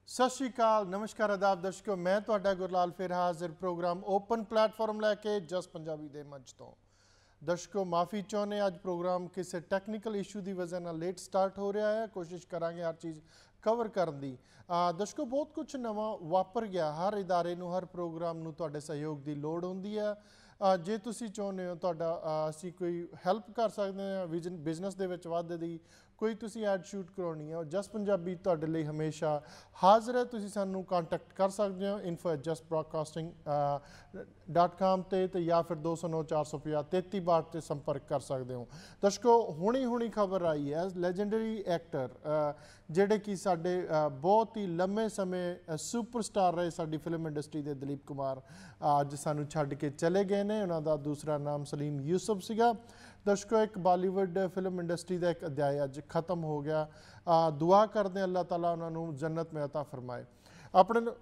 सत श्री अकाल, नमस्कार, आदाब दर्शकों। मैं तुहाडा गुरलाल फिर हाजिर प्रोग्राम ओपन प्लेटफॉर्म लैके जस पंजाबी दे मंच तो। दर्शकों माफ़ी चाहने, अज प्रोग्राम किसी टैक्नीकल इशू की वजह नाल लेट स्टार्ट हो रहा है। कोशिश करांगे हर चीज़ कवर करने की। दर्शकों बहुत कुछ नवा वापर गया, हर इदारे नूं हर प्रोग्राम नूं तुहाडे सहयोग की लोड़ हुंदी है। जे तुसीं चाहुंदे हो तुहाडा असीं कोई हैल्प कर सकते हैं बिजनेस दे विच वाधे दी, कोई तुसीं ऐड शूट करवाउणी है, जस पंजाबी तुहाडे लई हमेशा हाज़र है। तुसीं सानूं कॉन्टैक्ट कर सकते हो info@justbroadcasting.com ते या फिर 209 450 3362 ते संपर्क कर सकते हो। दर्शकों हुणी खबर आई है, लैजेंडरी एक्टर ਜਿਹੜੇ कि साडे बहुत ही लंबे समय सुपरस्टार रहे साडी फिल्म इंडस्ट्री के दलीप कुमार अज सानू छड्ड के चले गए ने। उन्हों का दूसरा नाम सलीम यूसुफ सीगा। दर्शकों एक बॉलीवुड फिल्म इंडस्ट्री का एक अध्याय अज खत्म हो गया। दुआ करते हैं अल्लाह ताला उन्होंने जन्नत में अता फरमाए। अपने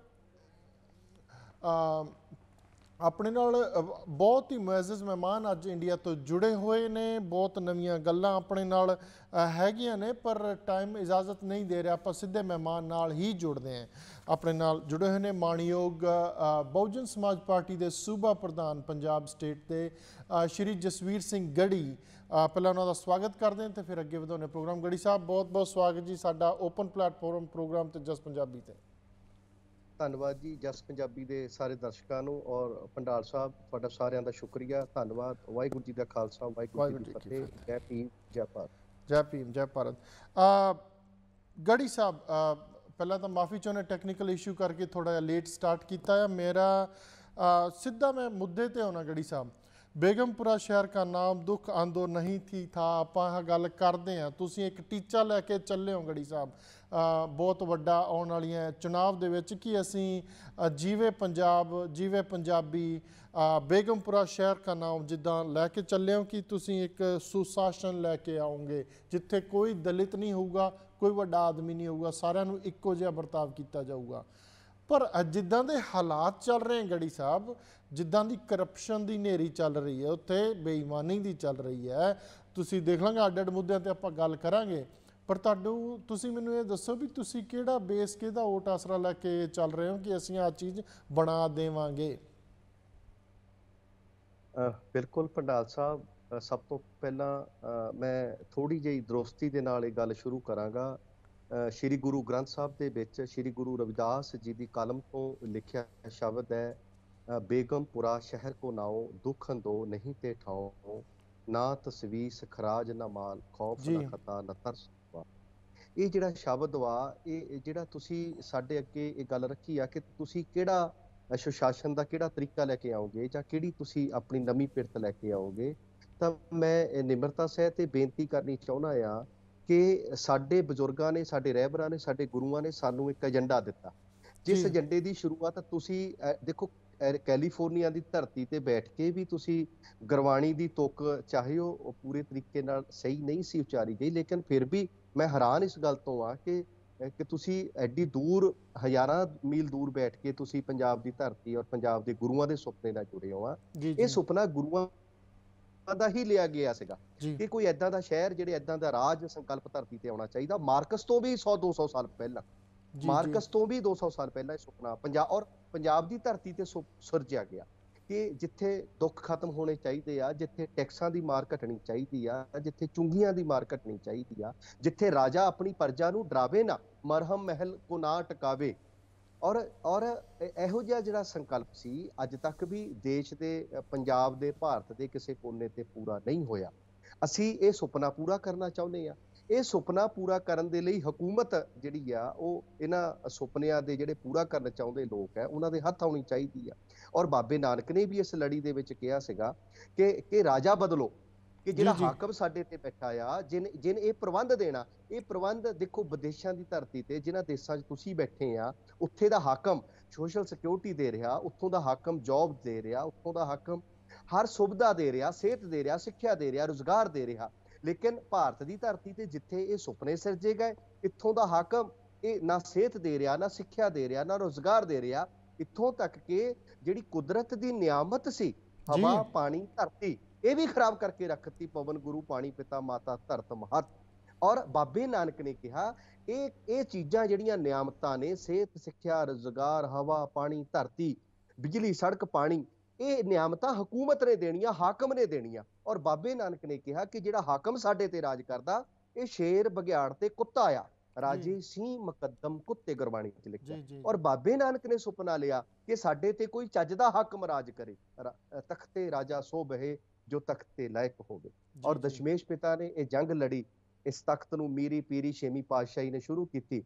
अपने नाल बहुत ही मुअज़्ज़ज़ मेहमान अज इंडिया तो जुड़े हुए ने। बहुत नवीं गल्लां अपने नाल हैगियां ने, पर टाइम इजाज़त नहीं दे रहा। आप सीधे मेहमान नाल ही जुड़ते हैं। अपने नाल जुड़े हुए ने माणयोग बहुजन समाज पार्टी के सूबा प्रधान पंजाब स्टेट के श्री जसवीर सिंह गढ़ी। पहला उन्होंने स्वागत करते हैं तो फिर अगे वधाउने प्रोग्राम। गढ़ी साहब बहुत बहुत स्वागत जी साडा ओपन प्लेटफॉर्म प्रोग्राम ते जस पंजाबी ते। धन्यवाद जी जस पंजाबी दे सारे दर्शकों को और भंडाल साहब तुहाडा सारिਆਂ ਦਾ शुक्रिया। धन्यवाद। वाहिगुरू जी का खालसा वाहिगुरू जी की फतेह। जय भीम जय भारत। जय भीम जय भारत। गढ़ी साहब पहला तो माफ़ी चाहने टेक्निकल इशू करके थोड़ा लेट स्टार्ट किया है। मेरा सीधा मैं मुद्दे ते होना। गढ़ी साहब बेगमपुरा शहर का नाम दुख आंदो नहीं थी था, आप गल करते हैं। तुसीं एक टीचा लैके चले हो गढ़ी साहब बहुत वड्डा आने वाली चुनाव दे विच कि असीं जीवे पंजाब जीवे पंजाबी बेगमपुरा शहर का नाम जिद्दां लैके चले हो कि तुसीं एक सुशासन लैके आओगे जिथे कोई दलित नहीं होगा, कोई वड्डा आदमी नहीं होगा, सारिਆਂ ਨੂੰ ਇੱਕੋ ਜਿਹਾ बर्ताव किया जाऊगा। पर जिद्दां दे हालात चल रहे हैं गढ़ी साहब, जिद्दां दी करप्शन की नेरी चल रही है, उत्थे बेईमानी की चल रही है। तुसीं देख लांगे अड्ड अड्ड मुद्दों ते आपां गल करांगे, पर तुसीं मैनूं ये दसो भी तुसीं किहड़ा बेस किहदा वोट आसरा लैके चल रहे हो कि असीं आ चीज़ बना देवांगे। बिल्कुल भंडाल साहब, सब तो पहला मैं थोड़ी जी दुरुस्ती दे नाल ये गल शुरू करांगा। श्री गुरु ग्रंथ साहब दे विच श्री गुरु रविदास जी की कलम तो लिखिया शब्द है बेगमपुरा शहर को नाओ दुखन दो नहीं ते ठाओ, ना तसवीस खराज ना माल खौफ ना खता ना तरस। ये जिहड़ा शब्द वा ये जिहड़ा तुसीं साडे अगे ये गल रखी आ कि तुसीं किहड़ा सुशासन का किहड़ा तरीका लैके आओगे जां किहड़ी तुसीं अपनी नवीं पिरत लैके आओगे, तां मैं निमरता सहित ये बेनती करनी चाहुंदा आ कि साडे बजुर्गां ने साडे रहबरां ने साडे गुरुआं ने सानूं एक एजेंडा दिता, जिस एजेंडे की शुरुआत तुसीं देखो कैलीफोर्निया की धरती ते बैठ के भी तुसीं गुरबाणी की तुक चाहे वो पूरे तरीके नाल सही नहीं सी उचारी गई, लेकिन फिर भी मैं हैरान इस गल तो आ कि तुसीं एड्डी दूर हज़ारां मील दूर बैठ के तुसीं पंजाब की धरती और पंजाब के गुरुआं के सुपने नाल जुड़े हो। ये सुपना गुरुआं ਦਾ ਹੀ ਲਿਆ ਗਿਆ ਸੀਗਾ ਕਿ ਕੋਈ ਐਦਾਂ ਦਾ ਸ਼ਹਿਰ ਜਿਹੜੇ ਐਦਾਂ ਦਾ ਰਾਜ ਸੰਕਲਪ ਧਰਤੀ ਤੇ ਆਉਣਾ ਚਾਹੀਦਾ। ਮਾਰਕਸ ਤੋਂ ਵੀ 100-200 ਸਾਲ ਪਹਿਲਾਂ, ਮਾਰਕਸ ਤੋਂ ਵੀ 200 ਸਾਲ ਪਹਿਲਾਂ ਇਹ ਸੁਪਨਾ ਪੰਜਾਬ ਦੀ ਧਰਤੀ ਤੇ ਸੁਰਜਿਆ ਗਿਆ ਕਿ ਜਿੱਥੇ ਦੁੱਖ ਖਤਮ ਹੋਣੇ ਚਾਹੀਦੇ ਆ, ਜਿੱਥੇ ਟੈਕਸਾਂ ਦੀ ਮਾਰ ਘਟਣੀ ਚਾਹੀਦੀ ਆ, ਜਿੱਥੇ ਚੁੰਗੀਆਂ ਦੀ ਮਾਰ ਘਟਣੀ ਚਾਹੀਦੀ ਆ, ਜਿੱਥੇ ਰਾਜਾ ਆਪਣੀ ਪ੍ਰਜਾ ਨੂੰ ਡਰਾਵੇ ਨਾ, ਮਰਹਮ ਮਹਿਲ ਕੋ ਨਾ ਟਿਕਾਵੇ। और ਇਹੋ ਜਿਹਾ ਜਿਹੜਾ ਸੰਕਲਪ ਸੀ ਅੱਜ ਤੱਕ ਵੀ ਦੇਸ਼ ਦੇ ਪੰਜਾਬ ਦੇ ਭਾਰਤ ਦੇ ਕਿਸੇ ਕੋਨੇ ਤੇ ਪੂਰਾ ਨਹੀਂ ਹੋਇਆ। ਅਸੀਂ ਇਹ ਸੁਪਨਾ ਪੂਰਾ ਕਰਨਾ ਚਾਹੁੰਦੇ ਆ। ਇਹ ਸੁਪਨਾ ਪੂਰਾ ਕਰਨ ਦੇ ਲਈ ਹਕੂਮਤ ਜਿਹੜੀ ਆ ਉਹ ਇਹਨਾਂ ਸੁਪਨਿਆਂ ਦੇ ਜਿਹੜੇ ਪੂਰਾ ਕਰਨਾ ਚਾਹੁੰਦੇ ਲੋਕ ਹੈ ਉਹਨਾਂ ਦੇ ਹੱਥ ਆਉਣੀ ਚਾਹੀਦੀ ਆ। ਔਰ ਬਾਬੇ ਨਾਨਕ ਨੇ ਵੀ ਇਸ ਲੜੀ ਦੇ ਵਿੱਚ ਕਿਹਾ ਸੀਗਾ ਕਿ ਰਾਜਾ ਬਦਲੋ, कि जिहड़ा हाकम साडे ते बैठा आ जिन ये प्रबंध देना, ये प्रबंध देखो विदेशों की धरती ते जिन्हां देशां 'च तुसीं बैठे आ उत्थे दा हाकम सोशल सिक्योरिटी दे रहा, उत्थों दा हाकम जॉब दे रहा, उत्थों दा हाकम हर सुविधा दे रहा, सेहत दे रहा, सिक्ख्या दे रहा, रोजगार दे रहा। लेकिन भारत की धरती ते जिथे ये सुपने सिरजे गए इत्थों दा हाकम ये ना सेहत दे रहा, ना सिक्ख्या दे रहा, ना रोजगार दे रहा। इत्थों तक कि जिहड़ी कुदरत की नियामत सी हवा पानी धरती ये भी खराब करके रखती। पवन गुरु पानी पिता माता धरत महत ਔਰ ਬਾਬੇ ਨਾਨਕ ਨੇ ਕਿਹਾ ਇਹ ਚੀਜ਼ਾਂ ਜਿਹੜੀਆਂ ਨਿਆਮਤਾਂ ਨੇ, ਸਿਹਤ, ਸਿੱਖਿਆ, ਰੁਜ਼ਗਾਰ, ਹਵਾ, ਪਾਣੀ, ਧਰਤੀ, ਬਿਜਲੀ, ਸੜਕ, ਪਾਣੀ, ਇਹ ਨਿਆਮਤਾਂ ਹਕੂਮਤ ਨੇ ਦੇਣੀਆਂ, ਹਾਕਮ ਨੇ ਦੇਣੀਆਂ। ਔਰ ਬਾਬੇ ਨਾਨਕ ਨੇ ਕਿਹਾ ਕਿ ਜਿਹੜਾ ਹਾਕਮ ਸਾਡੇ ਤੇ ਰਾਜ ਕਰਦਾ, ਇਹ ਸ਼ੇਰ, ਬਘਿਆੜ ਤੇ ਕੁੱਤਾ ਆ, ਰਾਜੇ ਸਿੰਘ ਮੁਕੱਦਮ ਕੁੱਤੇ, ਗੁਰਬਾਣੀ ਵਿੱਚ ਲਿਖਿਆ। ਔਰ ਬਾਬੇ ਨਾਨਕ ਨੇ ਸੁਪਨਾ ਲਿਆ ਕਿ ਸਾਡੇ ਤੇ ਕੋਈ ਚੱਜ ਦਾ ਹਾਕਮ ਰਾਜ ਕਰੇ, ਤਖਤੇ ਰਾਜਾ ਸੋ ਬਹੇ ਜੋ ਤਖਤ ਤੇ ਲਾਇਕ ਹੋਵੇ। ਔਰ ਦਸ਼ਮੇਸ਼ ਪਿਤਾ ਨੇ ਇਹ ਜੰਗ ਲੜੀ, ਇਸ ਤਖਤ ਨੂੰ ਮੀਰੀ ਪੀਰੀ ਛੇਵੀਂ ਪਾਤਸ਼ਾਹੀ ਨੇ ਸ਼ੁਰੂ ਕੀਤੀ।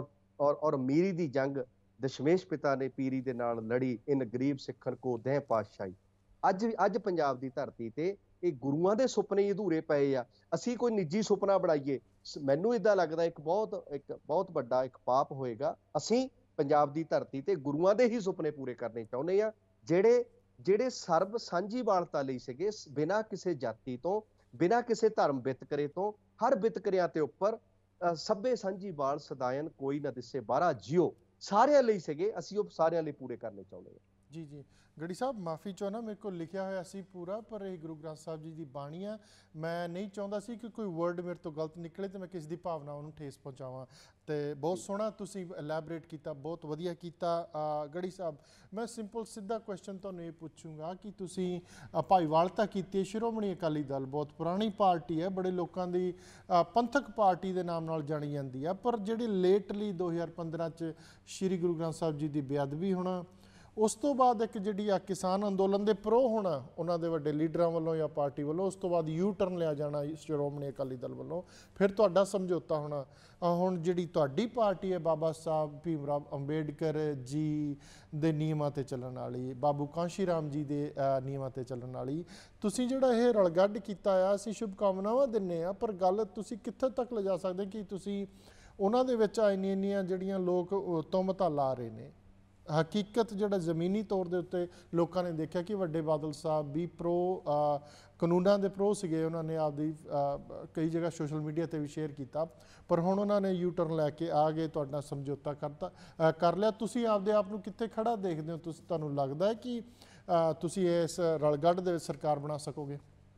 ਔਰ ਮੀਰੀ ਦੀ ਜੰਗ ਦਸ਼ਮੇਸ਼ ਪਿਤਾ ਨੇ ਪੀਰੀ ਦੇ ਨਾਲ ਲੜੀ, ਇਨ ਗਰੀਬ ਸਿੱਖਣ ਕੋ ਦਹਿ ਪਾਤਸ਼ਾਹੀ। ਅੱਜ ਪੰਜਾਬ ਦੀ ਧਰਤੀ ਤੇ ਇਹ ਗੁਰੂਆਂ ਦੇ ਸੁਪਨੇ ਅਧੂਰੇ ਪਏ ਆ। ਅਸੀਂ ਕੋਈ ਨਿੱਜੀ ਸੁਪਨਾ ਬਣਾਈਏ, ਮੈਨੂੰ ਏਦਾਂ ਲੱਗਦਾ ਇੱਕ ਬਹੁਤ ਵੱਡਾ ਇੱਕ ਪਾਪ ਹੋਏਗਾ। ਅਸੀਂ ਪੰਜਾਬ ਦੀ ਧਰਤੀ ਤੇ ਗੁਰੂਆਂ ਦੇ ਹੀ ਸੁਪਨੇ ਪੂਰੇ ਕਰਨੇ ਚਾਹੁੰਦੇ ਆ, ਜਿਹੜੇ ਸਰਬ ਸਾਂਝੀਵਾਲਤਾ ਲਈ ਸੀਗੇ, ਬਿਨਾਂ ਕਿਸੇ ਜਾਤੀ ਤੋਂ, ਬਿਨਾਂ ਕਿਸੇ ਧਰਮ ਵਿਤਕਰੇ ਤੋਂ, ਹਰ ਵਿਤਕਰਿਆਂ ਤੇ ਉੱਪਰ ਸਭੇ ਸਾਂਝੀਵਾਲ ਸਦਾਇਨ ਕੋਈ ਨਾ ਦਿਸੇ ਬਾਹਰਾ ਜਿਉ, ਸਾਰਿਆਂ ਲਈ ਸੀਗੇ। ਅਸੀਂ ਉਹ ਸਾਰਿਆਂ ਲਈ ਪੂਰੇ ਕਰਨੇ ਚਾਹੁੰਦੇ ਹਾਂ। ਜੀ ਗੜੀ ਸਾਹਿਬ, ਮਾਫੀ ਚਾਹੁੰਦਾ, ਮੇਰੇ ਕੋਲ ਲਿਖਿਆ ਹੋਇਆ ਸੀ ਪੂਰਾ, ਪਰ ਇਹ ਗੁਰੂ ਗ੍ਰੰਥ ਸਾਹਿਬ ਜੀ ਦੀ ਬਾਣੀ ਆ। ਮੈਂ ਨਹੀਂ ਚਾਹੁੰਦਾ ਸੀ ਕਿ ਕੋਈ ਵਰਡ ਮੇਰੇ ਤੋਂ ਗਲਤ ਨਿਕਲੇ ਤੇ ਮੈਂ ਕਿਸੇ ਦੀ ਭਾਵਨਾਵਾਂ ਨੂੰ ਠੇਸ ਪਹੁੰਚਾਵਾਂ। ਤੇ ਬਹੁਤ ਸੋਹਣਾ ਤੁਸੀਂ ਐਲੈਬੋਰੇਟ ਕੀਤਾ, ਬਹੁਤ ਵਧੀਆ ਕੀਤਾ। ਗੜੀ ਸਾਹਿਬ, ਮੈਂ ਸਿੰਪਲ ਸਿੱਧਾ ਕੁਐਸਚਨ ਤੁਹਾਨੂੰ ਇਹ ਪੁੱਛੂੰਗਾ ਕਿ ਤੁਸੀਂ ਭਾਈਵਾਲਤਾ ਕੀਤੀ, ਸ਼੍ਰੋਮਣੀ ਅਕਾਲੀ ਦਲ ਬਹੁਤ ਪੁਰਾਣੀ ਪਾਰਟੀ ਹੈ, ਬੜੇ ਲੋਕਾਂ ਦੀ ਪੰਥਕ ਪਾਰਟੀ ਦੇ ਨਾਮ ਨਾਲ ਜਾਣੀ ਜਾਂਦੀ ਆ, ਪਰ ਜਿਹੜੀ ਲੇਟਲੀ 2015 'ਚ ਸ਼੍ਰੀ ਗੁਰੂ ਗ੍ਰੰਥ ਸਾਹਿਬ ਜੀ ਦੀ ਬੇਅਦਬੀ ਹੋਣਾ, ਉਸ ਤੋਂ ਬਾਅਦ ਇੱਕ ਜਿਹੜੀ ਆ ਕਿਸਾਨ ਅੰਦੋਲਨ ਦੇ ਪ੍ਰੋ ਹੋਣਾ ਉਹਨਾਂ ਦੇ ਵੱਡੇ ਲੀਡਰਾਂ ਵੱਲੋਂ ਜਾਂ ਪਾਰਟੀ ਵੱਲੋਂ, ਉਸ ਤੋਂ ਬਾਅਦ ਯੂ ਟਰਨ ਲਿਆ ਜਾਣਾ ਸ਼੍ਰੋਮਣੀ ਅਕਾਲੀ ਦਲ ਵੱਲੋਂ, ਫਿਰ ਤੁਹਾਡਾ ਸਮਝੌਤਾ ਹੋਣਾ। ਹੁਣ ਜਿਹੜੀ ਤੁਹਾਡੀ ਪਾਰਟੀ ਹੈ, ਬਾਬਾ ਸਾਹਿਬ ਭੀਮ ਰਾਓ ਅੰਬੇਡਕਰ ਜੀ ਦੇ ਨਿਯਮਾਂ 'ਤੇ ਚੱਲਣ ਵਾਲੀ, ਬਾਬੂ ਕਾਂਸ਼ੀ ਰਾਮ ਜੀ ਦੇ ਨਿਯਮਾਂ 'ਤੇ ਚੱਲਣ ਵਾਲੀ, ਤੁਸੀਂ ਜਿਹੜਾ ਇਹ ਰਲਗੱਡ ਕੀਤਾ ਆ, ਅਸੀਂ ਸ਼ੁਭਕਾਮਨਾਵਾਂ ਦਿੰਦੇ ਹਾਂ, ਪਰ ਗੱਲ ਤੁਸੀਂ ਕਿੱਥੇ ਤੱਕ ਲਿਜਾ ਸਕਦੇ ਕਿ ਤੁਸੀਂ ਉਹਨਾਂ ਦੇ ਵਿੱਚ ਇੰਨੀਆਂ ਜਿਹੜੀਆਂ ਲੋਕ ਤੁਹਮਤਾਂ ਲਾ ਰਹੇ ਨੇ, ਹਕੀਕਤ ਜਿਹੜਾ ਜ਼ਮੀਨੀ ਤੌਰ ਦੇ ਉੱਤੇ ਲੋਕਾਂ ਨੇ ਦੇਖਿਆ ਕਿ ਵੱਡੇ ਬਾਦਲ ਸਾਹਿਬ ਵੀ ਪ੍ਰੋ ਕਾਨੂੰਨਾਂ ਦੇ ਪ੍ਰੋ ਸੀਗੇ, ਉਹਨਾਂ ਨੇ ਆਪਦੀ ਕਈ ਜਗ੍ਹਾ ਸੋਸ਼ਲ ਮੀਡੀਆ 'ਤੇ ਵੀ ਸ਼ੇਅਰ ਕੀਤਾ, ਪਰ ਹੁਣ ਉਹਨਾਂ ਨੇ ਯੂ ਟਰਨ ਲੈ ਕੇ ਆ ਗਏ, ਤੁਹਾਡਾ ਸਮਝੌਤਾ ਕਰ ਲਿਆ। ਤੁਸੀਂ ਆਪਦੇ ਆਪ ਨੂੰ ਕਿੱਥੇ ਖੜਾ ਦੇਖਦੇ ਹੋ? ਤੁਹਾਨੂੰ ਲੱਗਦਾ ਹੈ ਕਿ ਤੁਸੀਂ ਇਸ ਰਲਗੱਡ ਦੇ ਵਿੱਚ ਸਰਕਾਰ ਬਣਾ ਸਕੋਗੇ?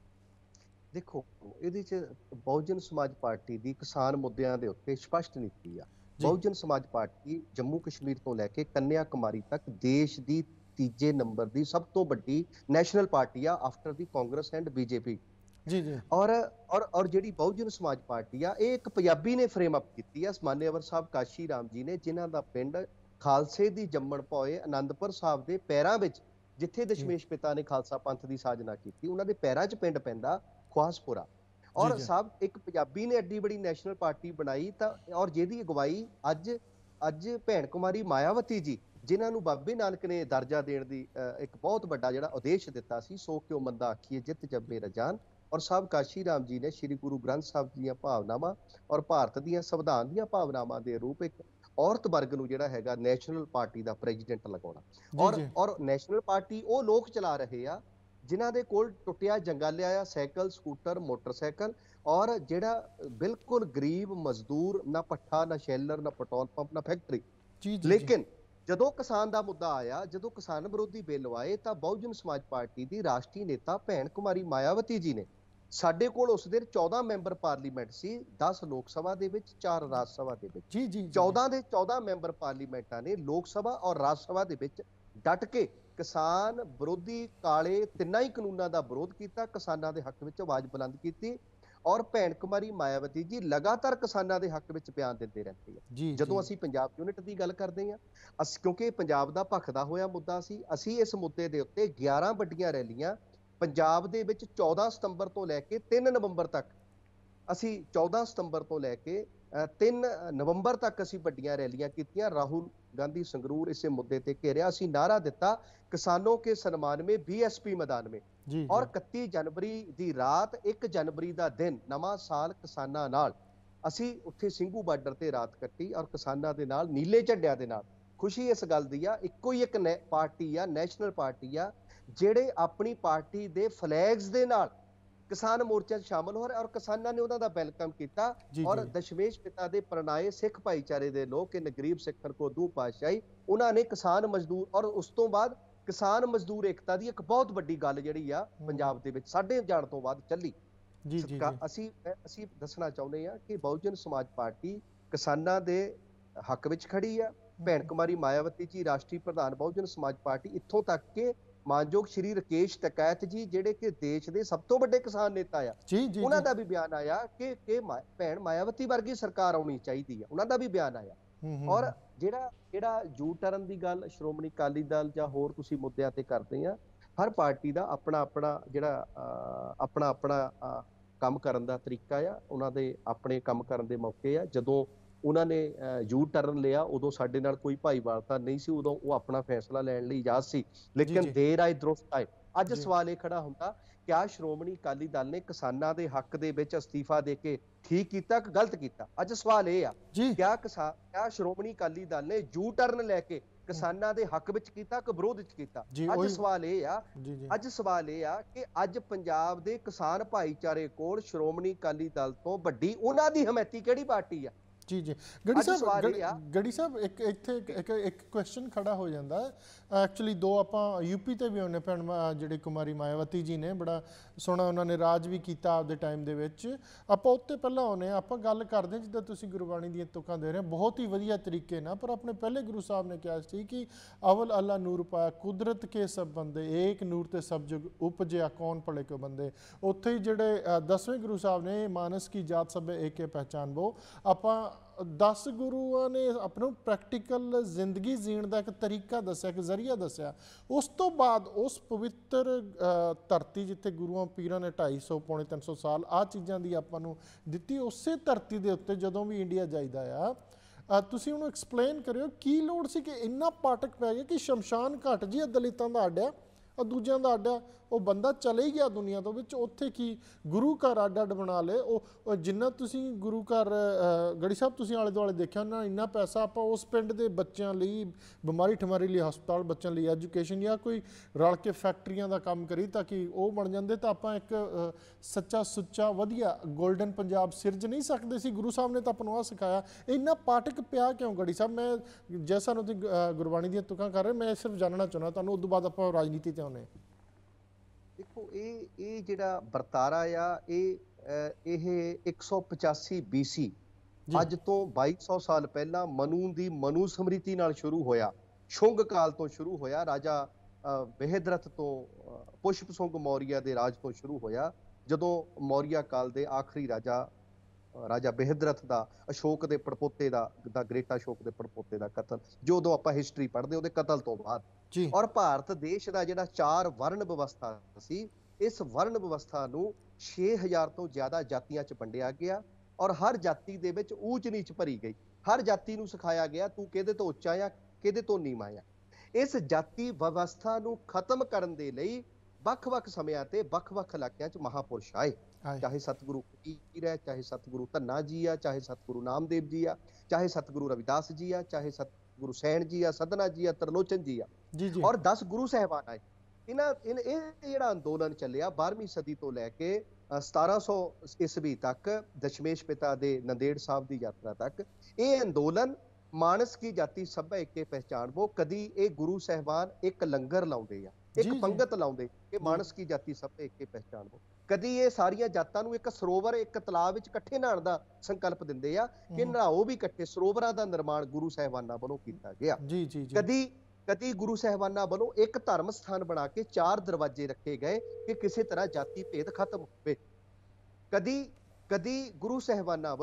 ਦੇਖੋ, ਇਹਦੇ 'ਚ ਬਹੁਜਨ ਸਮਾਜ ਪਾਰਟੀ ਦੀ ਕਿਸਾਨ ਮੁੱਦਿਆਂ ਦੇ ਉੱਤੇ ਸਪਸ਼ਟ ਨੀਤੀ ਆ। ਬਹੁਜਨ ਸਮਾਜ ਪਾਰਟੀ ਜੰਮੂ ਕਸ਼ਮੀਰ ਤੋਂ ਲੈ ਕੇ ਕੰਨਿਆ ਕੁਮਾਰੀ ਤੱਕ ਦੇਸ਼ ਦੀ ਤੀਜੇ ਨੰਬਰ ਦੀ ਸਭ ਤੋਂ ਵੱਡੀ ਨੈਸ਼ਨਲ ਪਾਰਟੀ ਆ, after the Congress and BJP. ਔਰ ਜਿਹੜੀ ਬਹੁਜਨ ਸਮਾਜ ਪਾਰਟੀ ਆ, ਇਹ ਇੱਕ ਪੰਜਾਬੀ ਨੇ ਫਰੇਮ ਅਪ ਕੀਤੀ ਆ, ਮਾਨਯਵਰ ਸਾਹਿਬ ਕਾਸ਼ੀ ਰਾਮ ਜੀ ਨੇ, ਜਿਨ੍ਹਾਂ ਦਾ ਪਿੰਡ ਖਾਲਸੇ ਦੀ ਜੰਮਣ ਭੋਏ ਅਨੰਦਪੁਰ ਸਾਹਿਬ ਦੇ ਪੈਰਾਂ ਵਿੱਚ, ਜਿੱਥੇ ਦਸ਼ਮੇਸ਼ ਪਿਤਾ ਨੇ ਖਾਲਸਾ ਪੰਥ ਦੀ ਸਾਜਨਾ ਕੀਤੀ, ਉਹਨਾਂ ਦੇ ਪੈਰਾਂ 'ਚ ਪਿੰਡ ਪੈਂਦਾ ਖੁਆਸਪੁਰਾ। ਔਰ ਸਾਹਿਬ ਇੱਕ ਪੰਜਾਬੀ ਨੇ ਐਡੀ ਬੜੀ ਨੈਸ਼ਨਲ ਪਾਰਟੀ ਬਣਾਈ, ਤਾਂ ਔਰ ਜਿਹਦੀ ਅਗਵਾਈ ਅੱਜ ਭੈਣ ਕੁਮਾਰੀ ਮਾਇਆਵਤੀ ਜੀ, ਜਿਨ੍ਹਾਂ ਨੂੰ ਬਾਬੇ ਨਾਨਕ ਨੇ ਦਰਜਾ ਦੇਣ ਦੀ ਇੱਕ ਬਹੁਤ ਵੱਡਾ ਜਿਹੜਾ ਉਦੇਸ਼ ਦਿੱਤਾ ਸੀ, ਸੋ ਕਿਉ ਮੰਦਾ ਆਖੀਏ ਜਿੱਤ ਜੰਮੇ ਰਜਾਨ। ਔਰ ਸਾਹਿਬ ਕਾਸ਼ੀ ਰਾਮ ਜੀ ਨੇ ਸ਼੍ਰੀ ਗੁਰੂ ਗ੍ਰੰਥ ਸਾਹਿਬ ਦੀਆਂ ਭਾਵਨਾਵਾਂ ਔਰ ਭਾਰਤ ਦੀਆਂ ਸੰਵਿਧਾਨ ਦੀਆਂ ਭਾਵਨਾਵਾਂ ਦੇ ਰੂਪ ਇੱਕ ਔਰਤ ਵਰਗ ਨੂੰ ਜਿਹੜਾ ਹੈਗਾ ਨੈਸ਼ਨਲ ਪਾਰਟੀ ਦਾ ਪ੍ਰੈਜ਼ੀਡੈਂਟ ਲਗਾਉਣਾ। ਔਰ ਨੈਸ਼ਨਲ ਪਾਰਟੀ ਉਹ ਲੋਕ ਚਲਾ ਰਹੇ ਆ ਜਿਨ੍ਹਾਂ ਦੇ ਕੋਲ ਟੁੱਟਿਆ ਜੰਗਾਲਿਆ ਆ ਸਾਈਕਲ, ਸਕੂਟਰ, ਮੋਟਰਸਾਈਕਲ, ਔਰ ਜਿਹੜਾ ਬਿਲਕੁਲ ਗਰੀਬ ਮਜ਼ਦੂਰ, ਨਾ ਪੱਠਾ, ਨਾ ਸ਼ੈਲਰ, ਨਾ ਪੈਟਰੋਲ ਪੰਪ, ਨਾ ਫੈਕਟਰੀ। ਲੇਕਿਨ ਜਦੋਂ ਕਿਸਾਨ ਦਾ ਮੁੱਦਾ ਆਇਆ, ਜਦੋਂ ਕਿਸਾਨ ਵਿਰੋਧੀ ਬਿੱਲ ਆਏ, ਤਾਂ ਬਹੁਜਨ ਸਮਾਜ ਪਾਰਟੀ ਦੀ ਰਾਸ਼ਟਰੀ ਨੇਤਾ ਭੈਣ ਕੁਮਾਰੀ ਮਾਇਆਵਤੀ ਜੀ ਨੇ, ਸਾਡੇ ਕੋਲ ਉਸ ਦਿਨ 14 ਮੈਂਬਰ ਪਾਰਲੀਮੈਂਟ ਸੀ, 10 ਲੋਕ ਸਭਾ ਦੇ ਵਿੱਚ, 4 ਰਾਜ ਸਭਾ ਦੇ ਵਿੱਚ, 14 ਦੇ 14 ਮੈਂਬਰ ਪਾਰਲੀਮੈਂਟਾਂ ਨੇ ਲੋਕ ਸਭਾ ਔਰ ਰਾਜ ਸਭਾ ਦੇ ਵਿੱਚ ਡਟ ਕੇ ਕਿਸਾਨ ਵਿਰੋਧੀ ਕਾਲੇ ਤਿੰਨਾਂ ਹੀ ਕਾਨੂੰਨਾਂ ਦਾ ਵਿਰੋਧ ਕੀਤਾ, ਕਿਸਾਨਾਂ ਦੇ ਹੱਕ ਵਿੱਚ ਆਵਾਜ਼ ਬੁਲੰਦ ਕੀਤੀ। ਔਰ ਭੈਣ ਕੁਮਾਰੀ ਮਾਇਆਵਤੀ ਜੀ ਲਗਾਤਾਰ ਕਿਸਾਨਾਂ ਦੇ ਹੱਕ ਵਿੱਚ ਬਿਆਨ ਦਿੰਦੇ ਰਹਿੰਦੇ ਆ। ਜਦੋਂ ਅਸੀਂ ਪੰਜਾਬ ਯੂਨਿਟ ਦੀ ਗੱਲ ਕਰਦੇ ਹਾਂ, ਕਿਉਂਕਿ ਪੰਜਾਬ ਦਾ ਭਖਦਾ ਹੋਇਆ ਮੁੱਦਾ ਸੀ, ਅਸੀਂ ਇਸ ਮੁੱਦੇ ਦੇ ਉੱਤੇ 11 ਵੱਡੀਆਂ ਰੈਲੀਆਂ ਪੰਜਾਬ ਦੇ ਵਿੱਚ 14 ਸਤੰਬਰ ਤੋਂ ਲੈ ਕੇ 3 ਨਵੰਬਰ ਤੱਕ, ਅਸੀਂ 14 ਸਤੰਬਰ ਤੋਂ ਲੈ ਕੇ 3 ਨਵੰਬਰ ਤੱਕ ਅਸੀਂ ਵੱਡੀਆਂ ਰੈਲੀਆਂ ਕੀਤੀਆਂ। ਰਾਹੁਲ ਗਾਂਧੀ ਸੰਗਰੂਰ ਇਸੇ ਮੁੱਦੇ ਤੇ ਘੇਰਿਆ। ਅਸੀਂ ਨਾਰਾ ਦਿੱਤਾ, ਕਿਸਾਨੋਂ ਕੇ ਸਨਮਾਨ ਮੇਂ BSP ਮੈਦਾਨ ਮੇਂ। ਔਰ 31 ਜਨਵਰੀ ਦੀ ਰਾਤ, 1 ਜਨਵਰੀ ਦਾ ਦਿਨ, ਨਵਾਂ ਸਾਲ ਕਿਸਾਨਾਂ ਨਾਲ, ਅਸੀਂ ਉੱਥੇ ਸਿੰਘੂ ਬਾਰਡਰ ਤੇ ਰਾਤ ਕੱਟੀ ਔਰ ਕਿਸਾਨਾਂ ਦੇ ਨਾਲ ਨੀਲੇ ਝੰਡਿਆਂ ਦੇ ਨਾਲ। ਖੁਸ਼ੀ ਇਸ ਗੱਲ ਦੀ ਆ, ਇੱਕੋ ਹੀ ਇੱਕ ਪਾਰਟੀ ਆ, ਨੈਸ਼ਨਲ ਪਾਰਟੀ ਆ, ਜਿਹੜੇ ਆਪਣੀ ਪਾਰਟੀ ਦੇ ਫਲੈਗਸ ਦੇ ਨਾਲ ਕਿਸਾਨ ਮੋਰਚੇ 'ਚ ਸ਼ਾਮਲ ਹੋ ਰਹੇ, ਔਰ ਕਿਸਾਨਾਂ ਨੇ ਉਹਨਾਂ ਦਾ ਵੈਲਕਮ ਕੀਤਾ। ਔਰ ਦਸ਼ਮੇਸ਼ ਪਿਤਾ ਦੇ ਪ੍ਰਣਾਏ ਸਿੱਖ ਭਾਈਚਾਰੇ ਦੇ ਲੋਕ, ਇਨ ਗਰੀਬ ਸਿੱਖਣ ਕੋ ਦੂ ਪਾਤਸ਼ਾਹੀ, ਉਹਨਾਂ ਨੇ ਕਿਸਾਨ ਮਜ਼ਦੂਰ, ਔਰ ਉਸ ਤੋਂ ਬਾਅਦ ਕਿਸਾਨ ਮਜ਼ਦੂਰ ਏਕਤਾ ਦੀ ਇੱਕ ਬਹੁਤ ਵੱਡੀ ਗੱਲ ਜਿਹੜੀ ਆ ਪੰਜਾਬ ਦੇ ਵਿੱਚ ਸਾਡੇ ਜਾਣ ਤੋਂ ਬਾਅਦ ਚੱਲੀ। ਜੀ ਜੀ ਜੀ ਅਸੀਂ ਦੱਸਣਾ ਚਾਹੁੰਦੇ ਹਾਂ ਕਿ ਬਹੁਜਨ ਸਮਾਜ ਪਾਰਟੀ ਕਿਸਾਨਾਂ ਦੇ ਹੱਕ ਵਿੱਚ ਖੜੀ ਆ। ਭੈਣ ਕੁਮਾਰੀ ਮਾਇਆਵਤੀ ਜੀ ਰਾਸ਼ਟਰੀ ਪ੍ਰਧਾਨ ਬਹੁਜਨ ਸਮਾਜ ਪਾਰਟੀ, ਇੱਥੋਂ ਤੱਕ ਕਿ ਮਾਨਯੋਗ ਸ਼੍ਰੀ ਰਕੇਸ਼ ਟਕੈਤ ਜੀ ਜਿਹੜੇ ਕਿ ਦੇਸ਼ ਦੇ ਸਭ ਤੋਂ ਵੱਡੇ ਕਿਸਾਨ ਨੇਤਾ ਆ, ਜੀ ਜੀ ਉਹਨਾਂ ਜੀ ਦਾ ਵੀ ਬਿਆਨ ਆਇਆ ਕਿ ਭੈਣ ਮਾਇਆਵਤੀ ਵਰਗੀ ਸਰਕਾਰ ਆਉਣੀ ਚਾਹੀਦੀ ਆ, ਉਹਨਾਂ ਦਾ ਵੀ ਬਿਆਨ ਆਇਆ। ਔਰ ਜਿਹੜਾ ਯੂ ਟਰਨ ਦੀ ਗੱਲ ਸ਼੍ਰੋਮਣੀ ਅਕਾਲੀ ਦਲ ਜਾਂ ਹੋਰ ਤੁਸੀਂ ਮੁੱਦਿਆਂ ਤੇ ਕਰਦੇ ਆ, ਹਰ ਪਾਰਟੀ ਦਾ ਆਪਣਾ ਆਪਣਾ ਜਿਹੜਾ ਆਪਣਾ ਆਪਣਾ ਕੰਮ ਕਰਨ ਦਾ ਤਰੀਕਾ ਆ, ਉਹਨਾਂ ਦੇ ਆਪਣੇ ਕੰਮ ਕਰਨ ਦੇ ਮੌਕੇ ਆ। ਜਦੋਂ ਉਹਨਾਂ ਨੇ ਯੂ ਟਰਨ ਲਿਆ ਉਦੋਂ ਸਾਡੇ ਨਾਲ ਕੋਈ ਭਾਈਵਾਲਤਾ ਨਹੀਂ ਸੀ, ਉਦੋਂ ਉਹ ਆਪਣਾ ਫੈਸਲਾ ਲੈਣ ਲਈ ਆਜ਼ਾਦ ਸੀ। ਲੇਕਿਨ ਦੇਰ ਆਏ ਦਰੁਸਤ ਆਏ। ਅੱਜ ਸਵਾਲ ਇਹ ਖੜਾ ਹੁੰਦਾ, ਕਿਆ ਸ਼੍ਰੋਮਣੀ ਅਕਾਲੀ ਦਲ ਨੇ ਕਿਸਾਨਾਂ ਦੇ ਹੱਕ ਦੇ ਵਿੱਚ ਅਸਤੀਫਾ ਦੇ ਕੇ ਠੀਕ ਕੀਤਾ ਕਿ ਗਲਤ ਕੀਤਾ? ਅੱਜ ਸਵਾਲ ਇਹ ਆ, ਕਿਆ ਸ਼੍ਰੋਮਣੀ ਅਕਾਲੀ ਦਲ ਨੇ ਯੂ ਟਰਨ ਲੈ ਕੇ ਕਿਸਾਨਾਂ ਦੇ ਹੱਕ ਵਿੱਚ ਕੀਤਾ ਕਿ ਵਿਰੋਧ ਵਿੱਚ ਕੀਤਾ? ਅੱਜ ਸਵਾਲ ਇਹ ਆ ਕਿ ਅੱਜ ਪੰਜਾਬ ਦੇ ਕਿਸਾਨ ਭਾਈਚਾਰੇ ਕੋਲ ਸ਼੍ਰੋਮਣੀ ਅਕਾਲੀ ਦਲ ਤੋਂ ਵੱਡੀ ਉਹਨਾਂ ਦੀ ਹਮਾਇਤੀ ਕਿਹੜੀ ਪਾਰਟੀ ਆ? ਜੀ ਜੀ ਗੜੀ ਸਾਹਿਬ ਇੱਕ ਕੁਐਸਚਨ ਖੜਾ ਹੋ ਜਾਂਦਾ ਐਕਚੁਅਲੀ। ਦੋ ਆਪਾਂ ਯੂਪੀ ਤੇ ਵੀ ਉਹਨੇ ਭੈਣ ਜਿਹੜੇ ਕੁਮਾਰੀ ਮਾਇਆਵਤੀ ਜੀ ਨੇ ਬੜਾ ਸੋਹਣਾ ਉਹਨਾਂ ਨੇ ਰਾਜ ਵੀ ਕੀਤਾ ਆਪਦੇ ਟਾਈਮ ਦੇ ਵਿੱਚ। ਆਪਾਂ ਉੱਤੇ ਪਹਿਲਾਂ ਆਉਂਦੇ ਆਪਾਂ ਗੱਲ ਕਰਦੇ ਜਿੱਦਾਂ ਤੁਸੀਂ ਗੁਰਬਾਣੀ ਦੀਆਂ ਤੁਕਾਂ ਦੇ ਰਹੇ ਬਹੁਤ ਹੀ ਵਧੀਆ ਤਰੀਕੇ ਨਾਲ, ਪਰ ਆਪਣੇ ਪਹਿਲੇ ਗੁਰੂ ਸਾਹਿਬ ਨੇ ਕਿਹਾ ਸੀ ਕਿ ਅਵਲ ਅੱਲਾ ਨੂਰ ਪਾਇਆ ਕੁਦਰਤ ਕੇ ਸਭ ਬੰਦੇ, ਏਕ ਨੂਰ ਤੇ ਸਭ ਜੁਗ ਉਪਜਿਆ ਕੌਣ ਭਲੇ ਕੋ ਬੰਦੇ। ਉੱਥੇ ਹੀ ਜਿਹੜੇ 10ਵੇਂ ਗੁਰੂ ਸਾਹਿਬ ਨੇ ਮਾਨਸ ਕੀ ਜਾਤ ਸਭ ਏਕੇ ਪਹਿਚਾਨ ਬੋ, ਆਪਾਂ 10 ਗੁਰੂਆਂ ਨੇ ਆਪਣਾ ਪ੍ਰੈਕਟੀਕਲ ਜ਼ਿੰਦਗੀ ਜੀਣ ਦਾ ਇੱਕ ਤਰੀਕਾ ਦੱਸਿਆ, ਇੱਕ ਜ਼ਰੀਆ ਦੱਸਿਆ। ਉਸ ਤੋਂ ਬਾਅਦ ਉਸ ਪਵਿੱਤਰ ਧਰਤੀ ਜਿੱਥੇ ਗੁਰੂਆਂ ਪੀਰਾਂ ਨੇ 250 ਪੌਣੇ 300 ਸਾਲ ਆਹ ਚੀਜ਼ਾਂ ਦੀ ਆਪਾਂ ਨੂੰ ਦਿੱਤੀ, ਉਸੇ ਧਰਤੀ ਦੇ ਉੱਤੇ ਜਦੋਂ ਵੀ ਇੰਡੀਆ ਜਾਈਦਾ ਆ, ਤੁਸੀਂ ਉਹਨੂੰ ਐਕਸਪਲੇਨ ਕਰਿਓ ਕੀ ਲੋੜ ਸੀ ਕਿ ਇੰਨਾ ਪਾਟਕ ਪੈ ਗਿਆ ਕਿ ਸ਼ਮਸ਼ਾਨ ਘਾਟ ਜੀ ਦਲਿਤਾਂ ਦਾ ਅੱਡ ਆ, ਦੂਜਿਆਂ ਦਾ ਅੱਡ ਆ, ਉਹ ਬੰਦਾ ਚਲੇ ਹੀ ਗਿਆ ਦੁਨੀਆ ਤੋਂ ਵਿੱਚ, ਉੱਥੇ ਕੀ ਗੁਰੂ ਘਰ ਅੱਡ ਅੱਡ ਬਣਾ ਲਏ। ਉਹ ਜਿੰਨਾ ਤੁਸੀਂ ਗੁਰੂ ਘਰ ਗੜੀ ਸਾਹਿਬ ਤੁਸੀਂ ਆਲੇ ਦੁਆਲੇ ਦੇਖਿਆ ਉਹਨਾਂ ਇੰਨਾ ਪੈਸਾ ਆਪਾਂ ਉਸ ਪਿੰਡ ਦੇ ਬੱਚਿਆਂ ਲਈ ਬਿਮਾਰੀ ਠਮਾਰੀ ਲਈ ਹਸਪਤਾਲ, ਬੱਚਿਆਂ ਲਈ ਐਜੂਕੇਸ਼ਨ ਜਾਂ ਕੋਈ ਰਲ ਕੇ ਫੈਕਟਰੀਆਂ ਦਾ ਕੰਮ ਕਰੀ ਤਾਂ ਕਿ ਉਹ ਬਣ ਜਾਂਦੇ ਤਾਂ ਆਪਾਂ ਇੱਕ ਸੱਚਾ ਸੁੱਚਾ ਵਧੀਆ ਗੋਲਡਨ ਪੰਜਾਬ ਸਿਰਜ ਨਹੀਂ ਸਕਦੇ ਸੀ। ਗੁਰੂ ਸਾਹਿਬ ਨੇ ਤਾਂ ਆਪਾਂ ਨੂੰ ਆਹ ਸਿਖਾਇਆ। ਇੰਨਾ ਪਾਟਕ ਪਿਆ ਕਿਉਂ ਗੜੀ ਸਾਹਿਬ? ਮੈਂ ਜੈਸਾ ਨੂੰ ਤੁਸੀਂ ਗੁਰਬਾਣੀ ਦੀਆਂ ਤੁਕਾਂ ਕਰ ਰਹੇ, ਮੈਂ ਸਿਰਫ ਜਾਣਨਾ ਚਾਹੁੰਦਾ ਤੁਹਾਨੂੰ, ਉਦੋਂ ਬਾਅਦ ਆਪਾਂ ਰਾਜਨੀਤੀ ਤੇ ਆਉਂਦੇ। ਦੇਖੋ ਇਹ ਜਿਹੜਾ ਵਰਤਾਰਾ ਆ ਇਹ 185 BC ਅੱਜ ਤੋਂ 2200 ਸਾਲ ਪਹਿਲਾਂ ਮਨੂ ਦੀ ਮਨੂ ਸਮ੍ਰਿਤੀ ਨਾਲ ਸ਼ੁਰੂ ਹੋਇਆ, ਸ਼ੁੰਗ ਕਾਲ ਤੋਂ ਸ਼ੁਰੂ ਹੋਇਆ, ਰਾਜਾ ਬਹਿਦਰਥ ਤੋਂ ਪੁਸ਼ਪ ਸੁੰਗ ਮੌਰੀਆ ਦੇ ਰਾਜ ਤੋਂ ਸ਼ੁਰੂ ਹੋਇਆ। ਜਦੋਂ ਮੌਰੀਆ ਕਾਲ ਦੇ ਆਖਰੀ ਰਾਜਾ ਬਹਿਦਰਥ ਦਾ ਅਸ਼ੋਕ ਦੇ ਪੜਪੋਤੇ ਦਾ ਗ੍ਰੇਟ ਅਸ਼ੋਕ ਦੇ ਪੜਪੋਤੇ ਦਾ ਕਤਲ, ਜਦੋਂ ਆਪਾਂ ਹਿਸਟਰੀ ਪੜ੍ਹਦੇ ਉਹਦੇ ਕਤਲ ਤੋਂ ਬਾਅਦ, ਔਰ ਭਾਰਤ ਦੇਸ਼ ਦਾ ਜਿਹੜਾ 4 ਵਰਨ ਵਿਵਸਥਾ ਸੀ, ਇਸ ਵਰਨ ਵਿਵਸਥਾ ਨੂੰ 6000 ਤੋਂ ਜ਼ਿਆਦਾ ਜਾਤੀਆਂ 'ਚ ਵੰਡਿਆ ਗਿਆ ਔਰ ਹਰ ਜਾਤੀ ਦੇ ਵਿੱਚ ਊਚ ਨੀਚ ਭਰੀ ਗਈ। ਹਰ ਜਾਤੀ ਨੂੰ ਸਿਖਾਇਆ ਗਿਆ ਤੂੰ ਕਿਹਦੇ ਤੋਂ ਉੱਚਾ ਆ, ਕਿਹਦੇ ਤੋਂ ਨੀਵਾਂ ਆ। ਇਸ ਜਾਤੀ ਵਿਵਸਥਾ ਨੂੰ ਖਤਮ ਕਰਨ ਦੇ ਲਈ ਵੱਖ-ਵੱਖ ਸਮਿਆਂ ਤੇ ਵੱਖ-ਵੱਖ ਇਲਾਕਿਆਂ 'ਚ ਮਹਾਪੁਰਸ਼ ਆਏ, ਚਾਹੇ ਸਤਿਗੁਰੂ ਕਬੀਰ ਹੈ, ਚਾਹੇ ਸਤਿਗੁਰੂ ਧੰਨਾ ਜੀ ਆ, ਚਾਹੇ ਸਤਿਗੁਰੂ ਨਾਮਦੇਵ ਜੀ ਆ, ਚਾਹੇ ਸਤਿਗੁਰੂ ਰਵਿਦਾਸ ਜੀ ਆ, ਚਾਹੇ ਸਤਿਗੁਰੂ ਸੈਣ ਜੀ ਆ, ਸਦਨਾ ਜੀ ਆ, ਤਰਲੋਚਨ ਜੀ ਆ, ਔਰ 10 ਗੁਰੂ ਸਾਹਿਬਾਨ ਆਏ। ਇਹ ਜਿਹੜਾ ਅੰਦੋਲਨ ਚੱਲਿਆ 12ਵੀਂ ਸਦੀ ਤੋਂ ਲੈ ਕੇ 1700 ਈਸਵੀ ਤੱਕ, ਦਸ਼ਮੇਸ਼ ਪਿਤਾ ਦੇ ਨੰਦੇੜ ਸਾਹਿਬ ਦੀ ਯਾਤਰਾ ਤੱਕ, ਇਹ ਅੰਦੋਲਨ ਮਾਨਸ ਕੀ ਜਾਤੀ ਸਭ ਏਕੇ ਪਹਿਚਾਨਬੋ। ਕਦੀ ਇਹ ਗੁਰੂ ਸਾਹਿਬਾਨ ਇੱਕ ਲੰਗਰ ਲਾਉਂਦੇ ਆ, ਇੱਕ ਪੰਗਤ ਲਾਉਂਦੇ ਕਿ ਮਾਨਸ ਕੀ ਜਾਤੀ ਸਭ ਏਕੇ ਪਹਿਚਾਨਬੋ। ਕਦੀ ਇਹ ਸਾਰੀਆਂ ਜਾਤਾਂ ਨੂੰ ਇੱਕ ਸਰੋਵਰ, ਇੱਕ ਤਲਾਬ ਵਿੱਚ ਇਕੱਠੇ ਨਹਾਉਣ ਦਾ ਸੰਕਲਪ ਦਿੰਦੇ ਆ ਕਿ ਨਹਾਓ ਵੀ ਇਕੱਠੇ। ਸਰੋਵਰਾਂ ਦਾ ਨਿਰਮਾਣ ਗੁਰੂ ਸਾਹਿਬਾਨਾਂ ਵੱਲੋਂ ਕੀਤਾ ਗਿਆ। ਕਦੀ ਗੁਰੂ ਸਾਹਿਬਾਨਾਂ ਵੱਲੋਂ ਇੱਕ ਧਰਮ ਸਥਾਨ ਬਣਾ ਕੇ 4 ਦਰਵਾਜ਼ੇ ਰੱਖੇ ਗਏ ਕਿ ਕਿਸੇ ਤਰ੍ਹਾਂ ਜਾਤੀ ਭੇਦ ਖਤਮ ਹੋਵੇ। ਕਦੀ ਗੁਰੂ ਸਾਹਿਬਾਨਾਂ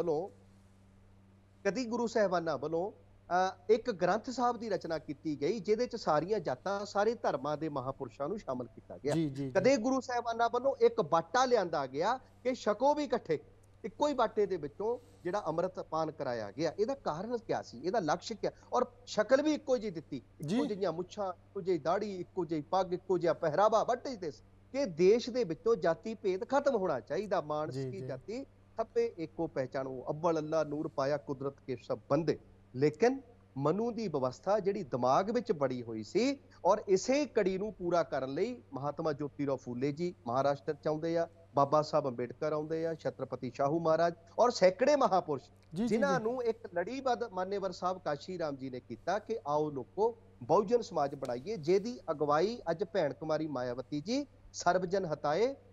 ਵੱਲੋਂ ਇੱਕ ਗ੍ਰੰਥ ਸਾਹਿਬ ਦੀ ਰਚਨਾ ਕੀਤੀ ਗਈ ਜਿਹਦੇ ਚ ਸਾਰੀਆਂ ਜਾਤਾਂ, ਸਾਰੇ ਧਰਮਾਂ ਦੇ ਮਹਾਪੁਰਸ਼ਾਂ ਨੂੰ ਸ਼ਾਮਲ ਕੀਤਾ ਗਿਆ। ਕਦੇ ਗੁਰੂ ਸਾਹਿਬਾਨਾਂ ਵੱਲੋਂ ਇੱਕ ਬਾਟਾ ਲਿਆਂਦਾ ਗਿਆ ਕਿ ਛਕੋ ਵੀ ਇਕੱਠੇ, ਇੱਕੋ ਹੀ ਬਾਟੇ ਦੇ ਵਿੱਚੋਂ ਜਿਹੜਾ ਅੰਮ੍ਰਿਤ ਪਾਨ ਕਰਾਇਆ ਗਿਆ। ਇਹਦਾ ਕਾਰਨ ਕਿਆ ਸੀ, ਇਹਦਾ ਲਕਸ਼ ਕਿਆ? ਔਰ ਸ਼ਕਲ ਵੀ ਇੱਕੋ ਜਿਹੀ ਦਿੱਤੀ, ਇੱਕੋ ਜਿਹੀਆਂ ਮੁੱਛਾਂ, ਇੱਕੋ ਜਿਹੀ ਦਾੜੀ, ਇੱਕੋ ਜਿਹੀ ਪੱਗ, ਇੱਕੋ ਜਿਹਾ ਪਹਿਰਾਵਾ, ਵੱਟੇ ਤੇ ਕਿ ਦੇਸ਼ ਦੇ ਵਿੱਚੋਂ ਜਾਤੀ ਭੇਦ ਖਤਮ ਹੋਣਾ ਚਾਹੀਦਾ। ਮਾਨਸ ਕੀ ਜਾਤੀ ਸਭੇ ਏਕੋ ਪਹਿਚਾਨੋ, ਅੱਵਲ ਅੱਲਾ ਨੂਰ ਪਾਇਆ ਕੁਦਰਤ ਕੇ ਸਭ ਬੰਦੇ। ਲੇਕਿਨ ਮਨੂ ਦੀ ਵਿਵਸਥਾ ਜਿਹੜੀ ਦਿਮਾਗ ਵਿੱਚ ਬੜੀ ਹੋਈ ਸੀ, ਔਰ ਇਸੇ ਕੜੀ ਨੂੰ ਪੂਰਾ ਕਰਨ ਲਈ ਮਹਾਤਮਾ ਜੋਤੀਰਾਓ ਫੂਲੇ ਜੀ ਮਹਾਰਾਸ਼ਟਰ ਚ ਆਉਂਦੇ ਆ, ਬਾਬਾ ਸਾਹਿਬ ਅੰਬੇਡਕਰ ਆਉਂਦੇ ਆ, ਛਤਰਪਤੀ ਸ਼ਾਹੂ ਮਹਾਰਾਜ ਔਰ ਸੈਂਕੜੇ ਮਹਾਪੁਰਸ਼, ਜਿਨ੍ਹਾਂ ਨੂੰ ਇੱਕ ਲੜੀਬੱਧ ਮਾਨੇਵਰ ਸਾਹਿਬ ਕਾਸ਼ੀ ਰਾਮ ਜੀ ਨੇ ਕੀਤਾ ਕਿ ਆਓ ਲੋਕੋ ਬਹੁਜਨ ਸਮਾਜ ਬਣਾਈਏ, ਜਿਹਦੀ ਅਗਵਾਈ ਅੱਜ ਭੈਣ ਕੁਮਾਰੀ ਮਾਇਆਵਤੀ ਜੀ ਸਰਬਜਨ ਹਤਾਏ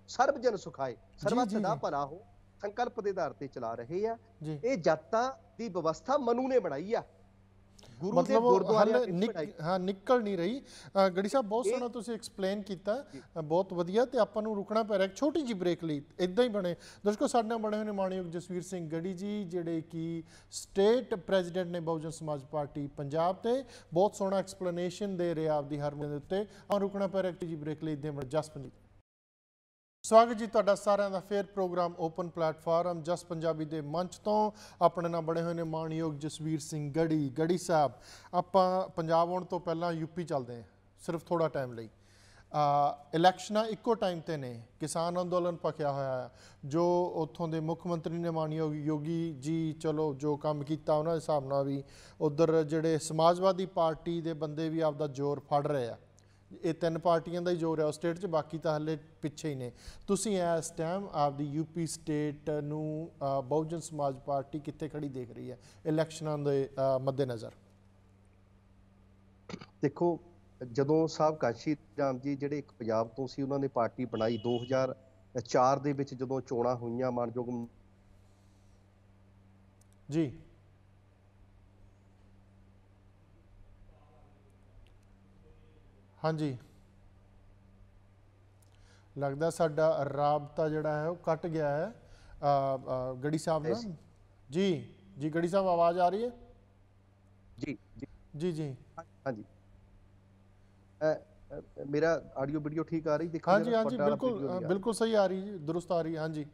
ਸਰਬਜਨ ਸੁਖਾਏ, ਸਰਬੱਤ ਜੀ ਦਾ ਜੀ ਭਲਾ ਹੋ ਸੰਕਲਪ ਦੇ ਆਧਾਰ ਤੇ ਚਲਾ ਰਹੇ ਆ। ਜੀ ਇਹ ਜਾਤਾਂ ਦੀ ਵਿਵਸਥਾ ਮਨੂ ਨੇ ਬਣਾਈ ਆ, ਗੁਰੂ ਦੇ ਮਤਲਬ ਉਹ ਗੁਰਦੁਆਰਿਆਂ ਹਲੇ ਨੇ ਨਹੀਂ ਬਣਾਈ। ਹਾਂ ਨਿਕਲ ਨਹੀਂ ਰਹੀ। ਗੜੀ ਸਾਹਿਬ ਬਹੁਤ ਇਹ ਸੋਹਣਾ ਤੁਸੀਂ ਐਕਸਪਲੇਨ ਕੀਤਾ, ਜੀ ਬਹੁਤ ਵਧੀਆ। ਤੇ ਆਪਾਂ ਨੂੰ ਰੁਕਣਾ ਪੈ ਰਿਹਾ ਇੱਕ ਛੋਟੀ ਜਿਹੀ ਬ੍ਰੇਕ ਲਈ। ਇਦਾਂ ਹੀ ਬਣੇ ਦਰਸ਼ਕੋ, ਸਾਡੇ ਨਾਲ ਬਣੇ ਹੋਏ ਨੇ ਮਾਣਯੋਗ ਜਸਵੀਰ ਸਿੰਘ ਗੜੀ ਜੀ, ਜਿਹੜੇ ਕਿ ਸਟੇਟ ਪ੍ਰੈਜ਼ੀਡੈਂਟ ਨੇ ਬਹੁਜਨ ਸਮਾਜ ਪਾਰਟੀ ਪੰਜਾਬ, ਤੇ ਬਹੁਤ ਸੋਹਣਾ ਐਕਸਪਲੇਨੇਸ਼ਨ ਦੇ ਰਹੇ ਆਪਦੀ ਹਰ ਮੁੱਦੇ ਦੇ ਉੱਤੇ। ਆ ਰੁਕਣਾ ਪੈ ਰਿਹਾ ਇੱਕ ਜੀ ਬ੍ਰੇਕ ਲਈ। ਇਦਾਂ ਬਣੇ ਜਸਪਨਜੀਤ, ਸਵਾਗਤ ਜੀ ਤੁਹਾਡਾ ਸਾਰਿਆਂ ਦਾ ਫੇਰ programme open platform Jas Punjabi ਦੇ ਮੰਚ ਤੋਂ। ਆਪਣੇ ਨਾਲ ਬਣੇ ਹੋਏ ਨੇ ਮਾਣਯੋਗ ਜਸਵੀਰ ਸਿੰਘ ਗੜੀ। ਗੜੀ ਸਾਹਿਬ, ਆਪਾਂ ਪੰਜਾਬ ਆਉਣ ਤੋਂ ਪਹਿਲਾਂ ਯੂਪੀ ਚੱਲਦੇ ਹਾਂ ਸਿਰਫ ਥੋੜਾ ਟਾਈਮ ਲਈ। ਇਲੈਕਸ਼ਨਾਂ ਇੱਕੋ ਟਾਈਮ ਤੇ ਨੇ, ਕਿਸਾਨ ਅੰਦੋਲਨ ਭਖਿਆ ਹੋਇਆ ਹੈ, ਜੋ ਉੱਥੋਂ ਦੇ ਮੁੱਖ ਮੰਤਰੀ ਨੇ ਮਾਣਯੋਗ ਯੋਗੀ ਜੀ, ਚਲੋ ਜੋ ਕੰਮ ਕੀਤਾ ਉਹਨਾਂ ਦੇ ਹਿਸਾਬ ਨਾਲ ਵੀ। ਉੱਧਰ ਜਿਹੜੇ ਸਮਾਜਵਾਦੀ ਪਾਰਟੀ ਦੇ ਬੰਦੇ ਵੀ ਆਪਦਾ ਜ਼ੋਰ ਫੜ ਰਹੇ ਆ। ਇਹ ਤਿੰਨ ਪਾਰਟੀਆਂ ਦਾ ਹੀ ਜ਼ੋਰ ਹੈ ਉਸ ਸਟੇਟ 'ਚ, ਬਾਕੀ ਤਾਂ ਹਲੇ ਪਿੱਛੇ ਹੀ ਨੇ। ਤੁਸੀਂ ਇਸ ਟਾਈਮ ਆਪਦੀ ਯੂਪੀ ਸਟੇਟ ਨੂੰ ਬਹੁਜਨ ਸਮਾਜ ਪਾਰਟੀ ਕਿੱਥੇ ਖੜੀ ਦੇਖ ਰਹੀ ਹੈ ਇਲੈਕਸ਼ਨਾਂ ਦੇ ਮੱਦੇਨਜ਼ਰ? ਦੇਖੋ, ਜਦੋਂ ਸਾਹਿਬ ਕਾਸ਼ੀ ਰਾਮ ਜੀ ਜਿਹੜੇ ਇੱਕ ਪੰਜਾਬ ਤੋਂ ਸੀ, ਉਹਨਾਂ ਨੇ ਪਾਰਟੀ ਬਣਾਈ 2004 ਦੇ ਵਿੱਚ ਜਦੋਂ ਚੋਣਾਂ ਹੋਈਆਂ ਮਾਨਯੋਗ ਜੀ। ਹਾਂਜੀ, ਲੱਗਦਾ ਸਾਡਾ ਰਾਬਤਾ ਜਿਹੜਾ ਹੈ ਉਹ ਕੱਟ ਗਿਆ ਹੈ ਗੜੀ ਸਾਹਿਬ ਨਾਲ। ਜੀ ਜੀ ਗੜੀ ਸਾਹਿਬ, ਆਵਾਜ਼ ਆ ਰਹੀ ਹੈ? ਜੀ ਜੀ ਜੀ ਜੀ ਹਾਂਜੀ, ਮੇਰਾ ਆਡੀਓ ਵੀਡੀਓ ਠੀਕ ਆ ਰਹੀ? ਦੇਖੋ ਹਾਂਜੀ ਹਾਂਜੀ, ਬਿਲਕੁਲ ਬਿਲਕੁਲ ਸਹੀ ਆ ਰਹੀ ਜੀ, ਦੁਰਸਤ ਆ ਰਹੀ ਹੈ। ਹਾਂਜੀ,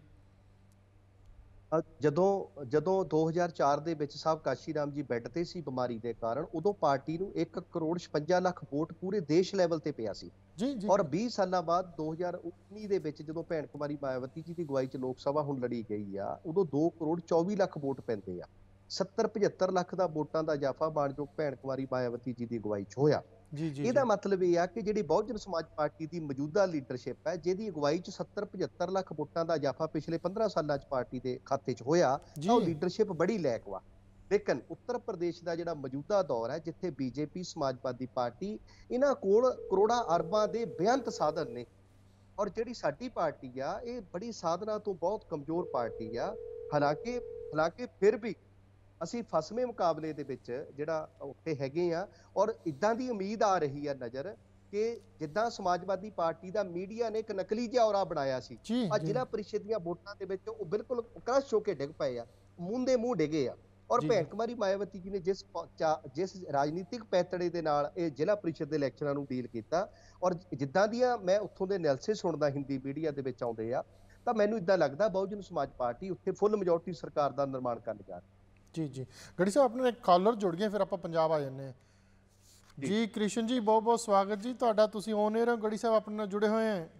ਜਦੋਂ 2004 ਦੇ ਵਿੱਚ ਸਾਹਿਬ ਕਾਸ਼ੀ ਰਾਮ ਜੀ ਬੈੱਡ ਤੇ ਸੀ ਬਿਮਾਰੀ ਦੇ ਕਾਰਨ, ਉਦੋਂ ਪਾਰਟੀ ਨੂੰ 1,56,00,000 ਵੋਟ ਪੂਰੇ ਦੇਸ਼ ਲੈਵਲ ਤੇ ਪਿਆ ਸੀ। ਜੀ ਜੀ ਔਰ 20 ਸਾਲਾਂ ਬਾਅਦ 2019 ਦੇ ਵਿੱਚ ਜਦੋਂ ਭੈਣ ਕੁਮਾਰੀ ਮਾਇਆਵਤੀ ਜੀ ਦੀ ਅਗਵਾਈ 'ਚ ਲੋਕ ਸਭਾ ਹੁਣ ਲੜੀ ਗਈ ਆ, ਉਦੋਂ 2,24,00,000 ਵੋਟ ਪੈਂਦੇ ਆ। 70-75 ਲੱਖ ਦਾ ਵੋਟਾਂ ਦਾ ਇਜ਼ਾਫਾ ਮਾਣਯੋਗ ਭੈਣ ਕੁਮਾਰੀ ਮਾਇਆਵਤੀ ਜੀ ਦੀ ਅਗਵਾਈ 'ਚ ਹੋਇਆ। ਜੀ ਜੀ ਇਹਦਾ ਮਤਲਬ ਇਹ ਆ ਕਿ ਜਿਹੜੀ ਬਹੁਜਨ ਸਮਾਜ ਪਾਰਟੀ ਦੀ ਮੌਜੂਦਾ ਲੀਡਰਸ਼ਿਪ ਹੈ, ਜਿਹਦੀ ਅਗਵਾਈ 'ਚ 70-75 ਲੱਖ ਵੋਟਾਂ ਦਾ ਇਜ਼ਾਫਾ ਪਿਛਲੇ 15 ਸਾਲਾਂ 'ਚ ਪਾਰਟੀ ਦੇ ਖਾਤੇ 'ਚ ਹੋਇਆ, ਤਾਂ ਉਹ ਲੀਡਰਸ਼ਿਪ ਬੜੀ ਲੈਕ ਵਾ। ਲੇਕਿਨ ਉੱਤਰ ਪ੍ਰਦੇਸ਼ ਦਾ ਜਿਹੜਾ ਮੌਜੂਦਾ ਦੌਰ ਹੈ, ਜਿੱਥੇ ਬੀਜੇਪੀ ਸਮਾਜਵਾਦੀ ਪਾਰਟੀ, ਇਹਨਾਂ ਕੋਲ ਕਰੋੜਾਂ ਅਰਬਾਂ ਦੇ ਬੇਅੰਤ ਸਾਧਨ ਨੇ, ਔਰ ਜਿਹੜੀ ਸਾਡੀ ਪਾਰਟੀ ਆ ਇਹ ਬੜੀ ਸਾਧਨਾਂ ਤੋਂ ਬਹੁਤ ਕਮਜ਼ੋਰ ਪਾਰਟੀ ਆ। ਹਾਲਾਂਕਿ ਫਿਰ ਵੀ ਅਸੀਂ ਫਸਵੇਂ ਮੁਕਾਬਲੇ ਦੇ ਵਿੱਚ ਜਿਹੜਾ ਉੱਥੇ ਹੈਗੇ ਆ। ਔਰ ਇਦਾਂ ਦੀ ਉਮੀਦ ਆ ਰਹੀ ਆ ਨਜ਼ਰ ਕਿ ਜਿੱਦਾਂ ਸਮਾਜਵਾਦੀ ਪਾਰਟੀ ਦਾ ਮੀਡੀਆ ਨੇ ਇੱਕ ਨਕਲੀ ਜਿਹਾ ਔਰਾ ਬਣਾਇਆ ਸੀ, ਆ ਜ਼ਿਲ੍ਹਾ ਪਰਿਸ਼ਦ ਦੀਆਂ ਵੋਟਾਂ ਦੇ ਵਿੱਚ ਉਹ ਬਿਲਕੁਲ ਕ੍ਰਸ਼ ਹੋ ਕੇ ਡਿੱਗ ਪਏ ਆ, ਮੂੰਹ ਦੇ ਮੂੰਹ ਡਿੱਗੇ ਆ। ਔਰ ਭੈਣ ਕੁਮਾਰੀ ਮਾਇਆਵਤੀ ਜੀ ਨੇ ਜਿਸ ਰਾਜਨੀਤਿਕ ਪੈਤੜੇ ਦੇ ਨਾਲ ਇਹ ਜ਼ਿਲ੍ਹਾ ਪਰਿਸ਼ਦ ਦੇ ਇਲੈਕਸ਼ਨਾਂ ਨੂੰ ਡੀਲ ਕੀਤਾ, ਔਰ ਜਿੱਦਾਂ ਦੀਆਂ ਮੈਂ ਉੱਥੋਂ ਦੇ ਐਨਾਲਿਸਿਸ ਸੁਣਦਾ ਹਿੰਦੀ ਮੀਡੀਆ ਦੇ ਵਿੱਚ ਆਉਂਦੇ ਆ, ਤਾਂ ਮੈਨੂੰ ਇਦਾਂ ਲੱਗਦਾ ਬਹੁਜਨ ਸਮਾਜ ਪਾਰਟੀ ਉੱਥੇ ਫੁੱਲ ਮੈਜੋਰਟੀ ਸਰਕਾਰ ਦਾ ਨਿਰਮਾਣ ਕਰਨ ਜਾ ਰਹੀ। ਜੀ ਜੀ ਗੜੀ ਸਾਹਿਬ, ਆਪਣੇ ਇੱਕ ਕਾਲਰ ਜੁੜ ਗਏ, ਫਿਰ ਆਪਾਂ ਪੰਜਾਬ ਆ ਜਾਂਦੇ ਹਾਂ ਜੀ। ਕ੍ਰਿਸ਼ਨ ਜੀ, ਬਹੁਤ ਬਹੁਤ ਸਵਾਗਤ ਜੀ ਤੁਹਾਡਾ, ਤੁਸੀਂ ਔਨ 에ਅਰ ਹੋ। ਗੜੀ ਸਾਹਿਬ ਆਪਣੇ ਨਾਲ ਜੁੜੇ ਹੋਏ ਹੈ।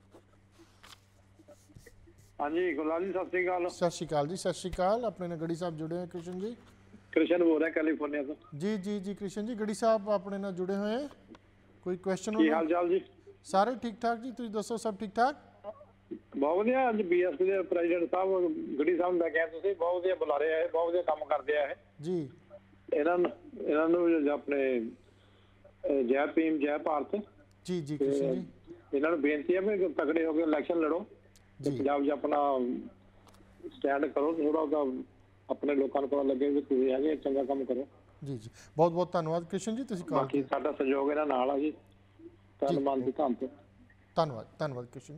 ਹਾਂਜੀ ਗੁਲਾਬ ਜੀ, ਸਤਿ ਸ੍ਰੀ ਅਕਾਲ। ਸਤਿ ਸ਼੍ਰੀ ਅਕਾਲ ਜੀ, ਸਤਿ ਸ਼੍ਰੀ ਅਕਾਲ। ਆਪਣੇ ਨਾਲ ਗੜੀ ਸਾਹਿਬ ਜੁੜੇ ਹੋਏ ਕ੍ਰਿਸ਼ਨ ਜੀ। ਕ੍ਰਿਸ਼ਨ ਬੋਲ ਰਿਹਾ ਕੈਲੀਫੋਰਨੀਆ ਤੋਂ। ਜੀ ਜੀ ਜੀ ਕ੍ਰਿਸ਼ਨ ਜੀ, ਗੜੀ ਸਾਹਿਬ ਆਪਣੇ ਨਾਲ ਜੁੜੇ ਹੋਏ ਹੈ। ਕੋਈ ਕੁਐਸਚਨ? ਕੀ ਹਾਲ ਚਾਲ ਜੀ? ਸਾਰੇ ਠੀਕ ਠਾਕ ਜੀ, ਤੁਸੀਂ ਦੱਸੋ, ਸਭ ਠੀਕ ਠਾਕ? ਬਹੁਤ ਵਧੀਆ। ਅੱਜ ਬੀਐਸਪੀ ਦੇ ਪ੍ਰੈਜ਼ੀਡੈਂਟ ਸਾਹਿਬ ਗੜੀ ਸਾਹਿਬ ਲੈ ਕੇ ਆਏ ਤੁਸੀਂ, ਬਹੁਤ ਵਧੀਆ ਬੁਲਾ ਰਹੇ ਆ, ਬਹੁਤ ਵਧੀਆ ਕੰਮ ਕਰਦੇ ਆ ਇਹ ਜੀ। ਇਹਨਾਂ ਨੂੰ ਆਪਣੇ ਜੈ ਭੀਮ ਜੈ ਭਾਰਤ। ਜੀ ਜੀ ਕ੍ਰਿਸ਼ਨ ਜੀ, ਇਹਨਾਂ ਨੂੰ ਬੇਨਤੀ ਹੈ ਵੀ ਤਕੜੇ ਹੋ ਕੇ ਇਲੈਕਸ਼ਨ ਲੜੋ, ਪੰਜਾਬ 'ਚ ਆਪਣਾ ਸਟੈਂਡ ਕਰੋ, ਥੋੜਾ ਉਹਦਾ ਆਪਣੇ ਲੋਕਾਂ ਨੂੰ ਪਤਾ ਲੱਗੇ ਵੀ ਤੁਸੀਂ ਹੈਗੇ, ਚੰਗਾ ਕੰਮ ਕਰੋ। ਜੀ ਜੀ, ਬਹੁਤ ਬਹੁਤ ਧੰਨਵਾਦ ਕ੍ਰਿਸ਼ਨ ਜੀ, ਤੁਸੀਂ ਬਾਕੀ ਸਾਡਾ ਸਹਿਯੋਗ ਇਹਨਾਂ ਨਾਲ ਆ ਜੀ। ਧੰਨਵਾਦ ਦੀ ਧੰਨ ਤੋਂ ਧੰਨਵਾਦ। ਧੰਨਵਾਦ ਕ੍ਰਿਸ਼ਨ ਜੀ।